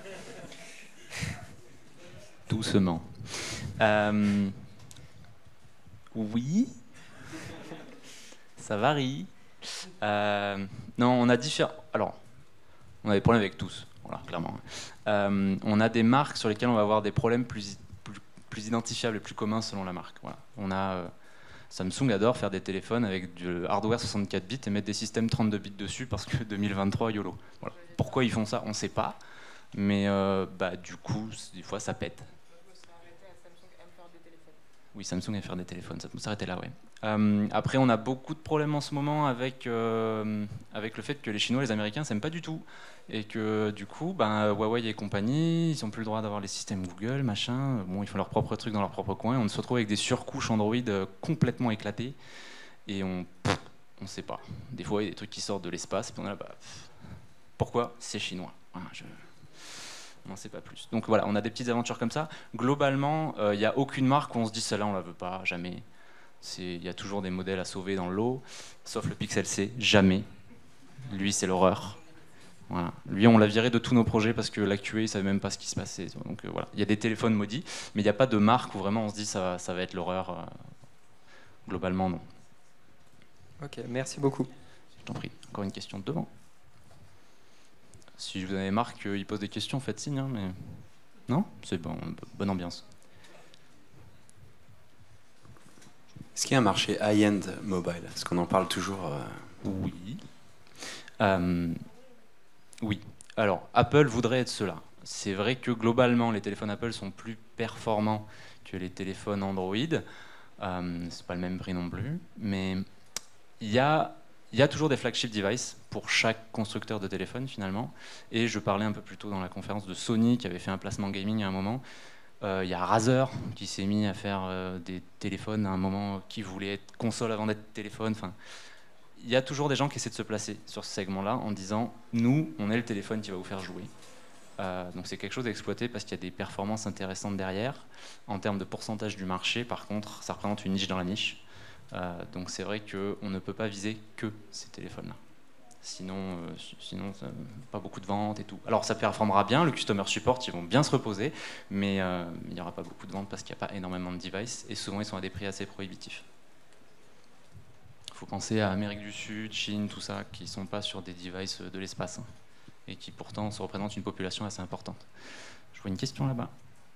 Doucement. Euh, oui, ça varie. Euh, non, on a différents. Alors, on a des problèmes avec tous, voilà, clairement. Euh, on a des marques sur lesquelles on va avoir des problèmes plus plus identifiables et plus communs selon la marque. Voilà. On a euh, Samsung adore faire des téléphones avec du hardware soixante-quatre bits et mettre des systèmes trente-deux bits dessus parce que deux mille vingt-trois YOLO. Voilà. Pourquoi ils font ça, on ne sait pas, mais euh, bah, du coup, des fois ça pète. Oui, Samsung aime faire des téléphones, ça peut s'arrêter là, ouais. Euh, après, on a beaucoup de problèmes en ce moment avec, euh, avec le fait que les Chinois et les Américains ne s'aiment pas du tout. Et que du coup, ben, Huawei et compagnie, ils n'ont plus le droit d'avoir les systèmes Google, machin. Bon, ils font leur propre truc dans leur propre coin. On se retrouve avec des surcouches Android complètement éclatées. Et on ne sait pas. Des fois, il y a des trucs qui sortent de l'espace. Et puis on est là, bah, pourquoi ? C'est chinois. Voilà, je... On n'en sait pas plus. Donc voilà, on a des petites aventures comme ça. Globalement, il euh, n'y a aucune marque où on se dit celle-là, on la veut pas, jamais. Il y a toujours des modèles à sauver dans l'eau, sauf le Pixel C, jamais. Lui, c'est l'horreur. Voilà. Lui, on l'a viré de tous nos projets parce que la Q A, il savait même pas ce qui se passait. Donc euh, voilà, il y a des téléphones maudits, mais il n'y a pas de marque où vraiment on se dit ça va, ça va être l'horreur. Euh, globalement, non. Ok, merci beaucoup. Je t'en prie. Encore une question de devant. Si vous avez marre qu'il pose des questions, faites signe. Hein, mais non, c'est bon, bonne ambiance. Est-ce qu'il y a un marché high-end mobile? Est-ce qu'on en parle toujours euh... Oui. Euh, oui. Alors, Apple voudrait être cela. C'est vrai que globalement, les téléphones Apple sont plus performants que les téléphones Android. Euh, c'est pas le même prix non plus. Mais il y a, il y a toujours des flagship devices pour chaque constructeur de téléphone, finalement. Et je parlais un peu plus tôt dans la conférence de Sony, qui avait fait un placement gaming à un moment. Euh, il y a Razer qui s'est mis à faire euh, des téléphones à un moment qui voulait être console avant d'être téléphone. Enfin, il y a toujours des gens qui essaient de se placer sur ce segment-là en disant « nous, on est le téléphone qui va vous faire jouer euh, ». Donc c'est quelque chose à exploiter parce qu'il y a des performances intéressantes derrière. En termes de pourcentage du marché, par contre, ça représente une niche dans la niche. Euh, donc c'est vrai qu'on ne peut pas viser que ces téléphones-là. Sinon, euh, sinon ça, pas beaucoup de ventes et tout. Alors ça performera bien, le customer support, ils vont bien se reposer, mais euh, il n'y aura pas beaucoup de ventes parce qu'il n'y a pas énormément de devices et souvent ils sont à des prix assez prohibitifs. Il faut penser à Amérique du Sud, Chine, tout ça, qui ne sont pas sur des devices de l'espace hein, et qui pourtant se représentent une population assez importante. Je vois une question là-bas.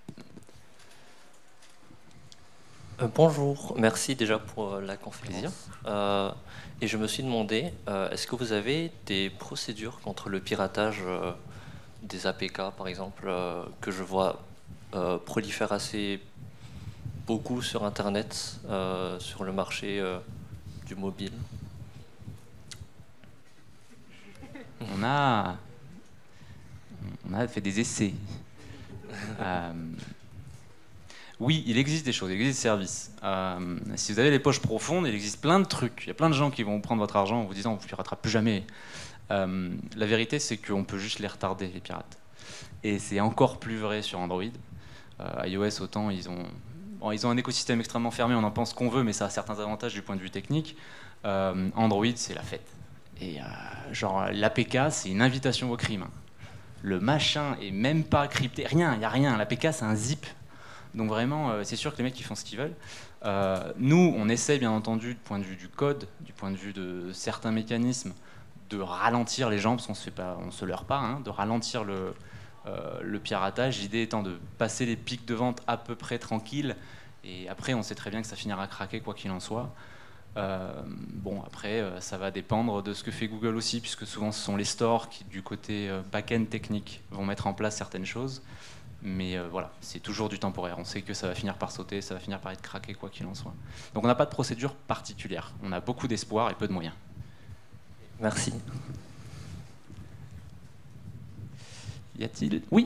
Euh, bonjour, merci déjà pour euh, la conférence. Plaisir. Euh, et je me suis demandé, euh, est-ce que vous avez des procédures contre le piratage euh, des A P K, par exemple, euh, que je vois euh, proliférer assez beaucoup sur Internet, euh, sur le marché euh, du mobile? On a, on a fait des essais. euh, Oui, il existe des choses, il existe des services. Euh, si vous avez les poches profondes, il existe plein de trucs. Il y a plein de gens qui vont prendre votre argent en vous disant « on ne piratera plus jamais ». Euh, la vérité, c'est qu'on peut juste les retarder, les pirates. Et c'est encore plus vrai sur Android. Euh, iOS, autant, ils ont, bon, ils ont un écosystème extrêmement fermé, on en pense qu'on veut, mais ça a certains avantages du point de vue technique. Euh, Android, c'est la fête. Et euh, genre, l'A P K, c'est une invitation au crime. Le machin est même pas crypté, rien, il n'y a rien. L'A P K, c'est un zip. Donc vraiment, euh, c'est sûr que les mecs ils font ce qu'ils veulent. Euh, nous, on essaie bien entendu, du point de vue du code, du point de vue de certains mécanismes, de ralentir les gens, parce qu'on se fait pas, on se leurre pas, hein, de ralentir le, euh, le piratage. L'idée étant de passer les pics de vente à peu près tranquilles, et après on sait très bien que ça finira à craquer quoi qu'il en soit. Euh, bon, après, euh, ça va dépendre de ce que fait Google aussi, puisque souvent ce sont les stores qui, du côté euh, back-end technique, vont mettre en place certaines choses. Mais euh, voilà, c'est toujours du temporaire. On sait que ça va finir par sauter, ça va finir par être craqué, quoi qu'il en soit. Donc on n'a pas de procédure particulière. On a beaucoup d'espoir et peu de moyens. Merci. Y a-t-il... Oui.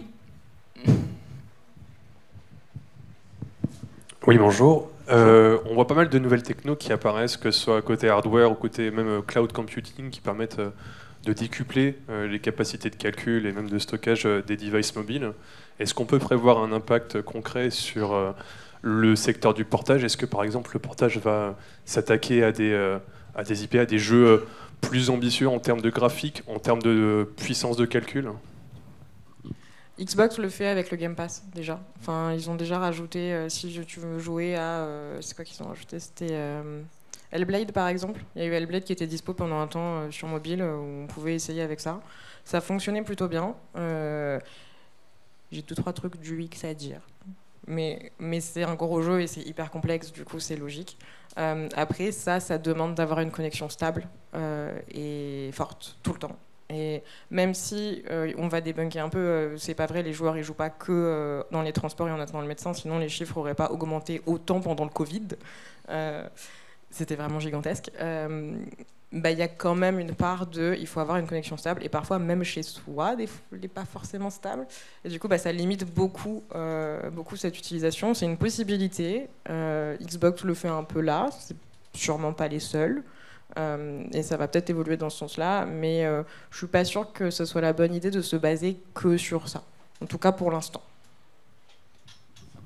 Oui, bonjour. Euh, on voit pas mal de nouvelles technos qui apparaissent, que ce soit côté hardware ou côté même cloud computing, qui permettent de décupler les capacités de calcul et même de stockage des devices mobiles. Est-ce qu'on peut prévoir un impact concret sur le secteur du portage? Est-ce que par exemple le portage va s'attaquer à des, à des I P, à des jeux plus ambitieux en termes de graphique, en termes de puissance de calcul? Xbox le fait avec le Game Pass déjà. Enfin, ils ont déjà rajouté, euh, si tu veux jouer à... Euh, c'est quoi qu'ils ont rajouté? C'était euh, Hellblade par exemple. Il y a eu Hellblade qui était dispo pendant un temps euh, sur mobile, euh, où on pouvait essayer avec ça. Ça fonctionnait plutôt bien. Euh, J'ai deux, trois trucs du X à dire. Mais, mais c'est un gros jeu et c'est hyper complexe, du coup c'est logique. Euh, après, ça, ça demande d'avoir une connexion stable euh, et forte, tout le temps. Et même si euh, on va débunker un peu, euh, c'est pas vrai, les joueurs ils jouent pas que euh, dans les transports et en attendant le médecin, sinon les chiffres n'auraient pas augmenté autant pendant le Covid. Euh, C'était vraiment gigantesque. Euh, bah, y a quand même une part de, il faut avoir une connexion stable, et parfois même chez soi, des fois, elle n'est pas forcément stable. Et du coup, bah, ça limite beaucoup, euh, beaucoup cette utilisation. C'est une possibilité. Euh, Xbox le fait un peu là, c'est sûrement pas les seuls. Euh, et ça va peut-être évoluer dans ce sens-là, mais euh, je suis pas sûre que ce soit la bonne idée de se baser que sur ça. En tout cas, pour l'instant.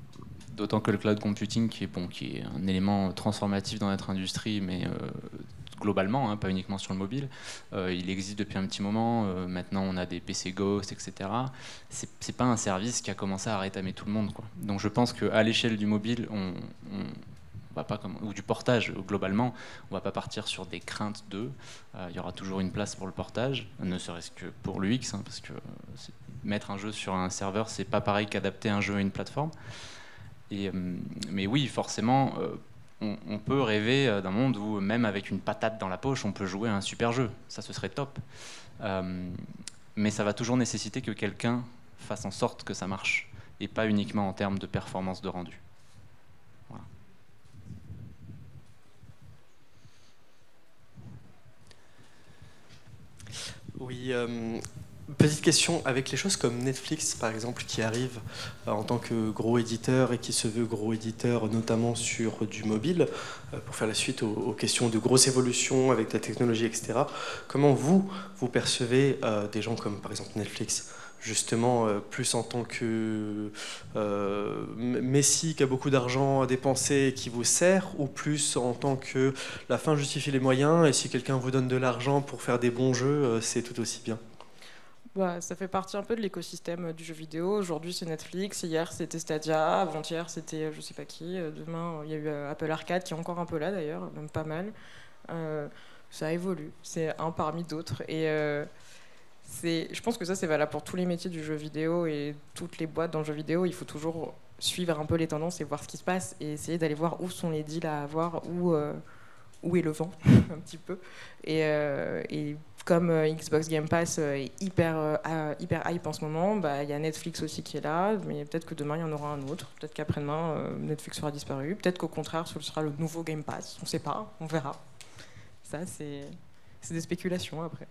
D'autant que le cloud computing, qui est, bon, qui est un élément transformatif dans notre industrie, mais euh, globalement, hein, pas uniquement sur le mobile. Euh, il existe depuis un petit moment. Euh, maintenant, on a des P C Ghost, et cetera. C'est, c'est pas un service qui a commencé à rétamer tout le monde, quoi. Donc je pense qu'à l'échelle du mobile, on, on va pas comme, ou du portage globalement, on va pas partir sur des craintes d'eux. Euh, il y aura toujours une place pour le portage, ne serait-ce que pour l'U X, hein, parce que c'est, mettre un jeu sur un serveur, c'est pas pareil qu'adapter un jeu à une plateforme. Et, euh, mais oui, forcément, euh, on, on peut rêver d'un monde où même avec une patate dans la poche, on peut jouer à un super jeu. Ça, ce serait top. Euh, mais ça va toujours nécessiter que quelqu'un fasse en sorte que ça marche, et pas uniquement en termes de performance de rendu. Voilà. Oui, euh, petite question, avec les choses comme Netflix par exemple qui arrive euh, en tant que gros éditeur et qui se veut gros éditeur notamment sur du mobile, euh, pour faire la suite aux, aux questions de grosse évolution avec la technologie, et cetera. Comment vous, vous percevez euh, des gens comme par exemple Netflix, justement euh, plus en tant que euh, Messi qui a beaucoup d'argent à dépenser et qui vous sert, ou plus en tant que la fin justifie les moyens et si quelqu'un vous donne de l'argent pour faire des bons jeux, euh, c'est tout aussi bien? Bah, ça fait partie un peu de l'écosystème du jeu vidéo. Aujourd'hui c'est Netflix, hier c'était Stadia, avant-hier c'était je sais pas qui, demain il y a eu Apple Arcade qui est encore un peu là d'ailleurs, même pas mal. Euh, ça évolue, c'est un parmi d'autres. Et euh, c'est, je pense que ça c'est valable pour tous les métiers du jeu vidéo et toutes les boîtes dans le jeu vidéo. Il faut toujours suivre un peu les tendances et voir ce qui se passe et essayer d'aller voir où sont les deals à avoir, où, euh, où est le vent un petit peu. Et, euh, et comme euh, Xbox Game Pass euh, est hyper, euh, hyper hype en ce moment, bah, y a Netflix aussi qui est là, mais peut-être que demain il y en aura un autre, peut-être qu'après-demain euh, Netflix sera disparu, peut-être qu'au contraire ce sera le nouveau Game Pass, on ne sait pas, on verra. Ça c'est, c'est des spéculations après.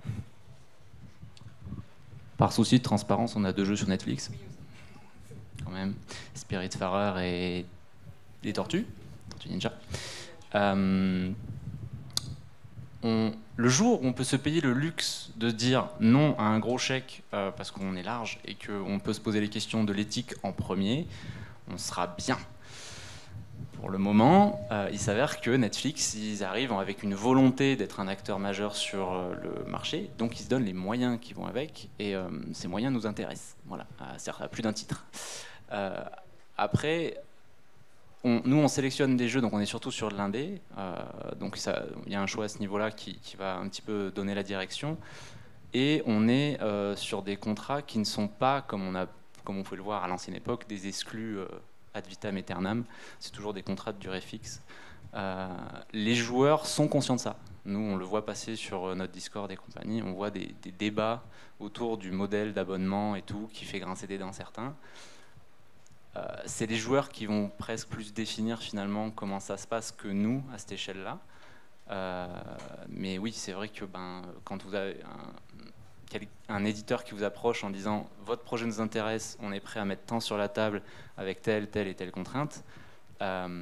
Par souci de transparence, on a deux jeux sur Netflix, quand même, Spiritfarer et les Tortues, Tortues Ninja. Euh, on, le jour où on peut se payer le luxe de dire non à un gros chèque euh, parce qu'on est large et qu'on peut se poser les questions de l'éthique en premier, on sera bien. Pour le moment, euh, il s'avère que Netflix, ils arrivent avec une volonté d'être un acteur majeur sur euh, le marché, donc ils se donnent les moyens qui vont avec, et euh, ces moyens nous intéressent, voilà, à, à plus d'un titre. Euh, après, on, nous on sélectionne des jeux, donc on est surtout sur de l'indé, euh, donc il y a un choix à ce niveau-là qui, qui va un petit peu donner la direction, et on est euh, sur des contrats qui ne sont pas, comme on, a, comme on pouvait le voir à l'ancienne époque, des exclus euh, ad vitam aeternam, c'est toujours des contrats de durée fixe. Euh, les joueurs sont conscients de ça. Nous, on le voit passer sur notre Discord et compagnie, on voit des, des débats autour du modèle d'abonnement et tout, qui fait grincer des dents certains. Euh, c'est les joueurs qui vont presque plus définir finalement comment ça se passe que nous, à cette échelle-là. Euh, mais oui, c'est vrai que ben, quand vous avez un, un éditeur qui vous approche en disant « votre projet nous intéresse, on est prêt à mettre tant sur la table avec telle, telle et telle contrainte euh, »,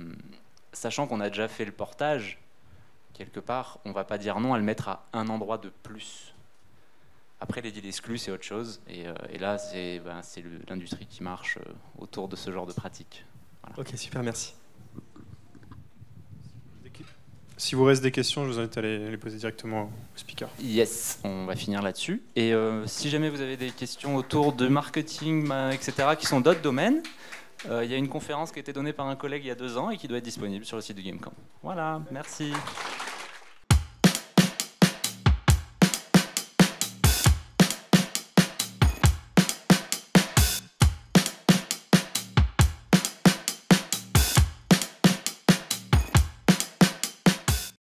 sachant qu'on a déjà fait le portage, quelque part, on ne va pas dire non à le mettre à un endroit de plus. Après, les deals exclus, c'est autre chose. Et, euh, et là, c'est ben, l'industrie qui marche euh, autour de ce genre de pratique. Voilà. Ok, super, merci. Si vous reste des questions, je vous invite à les, les poser directement au speaker. Yes, on va finir là-dessus. Et euh, si jamais vous avez des questions autour de marketing, et cetera, qui sont d'autres domaines, il euh, y a une conférence qui a été donnée par un collègue il y a deux ans et qui doit être disponible sur le site du Gamecamp. Voilà, merci.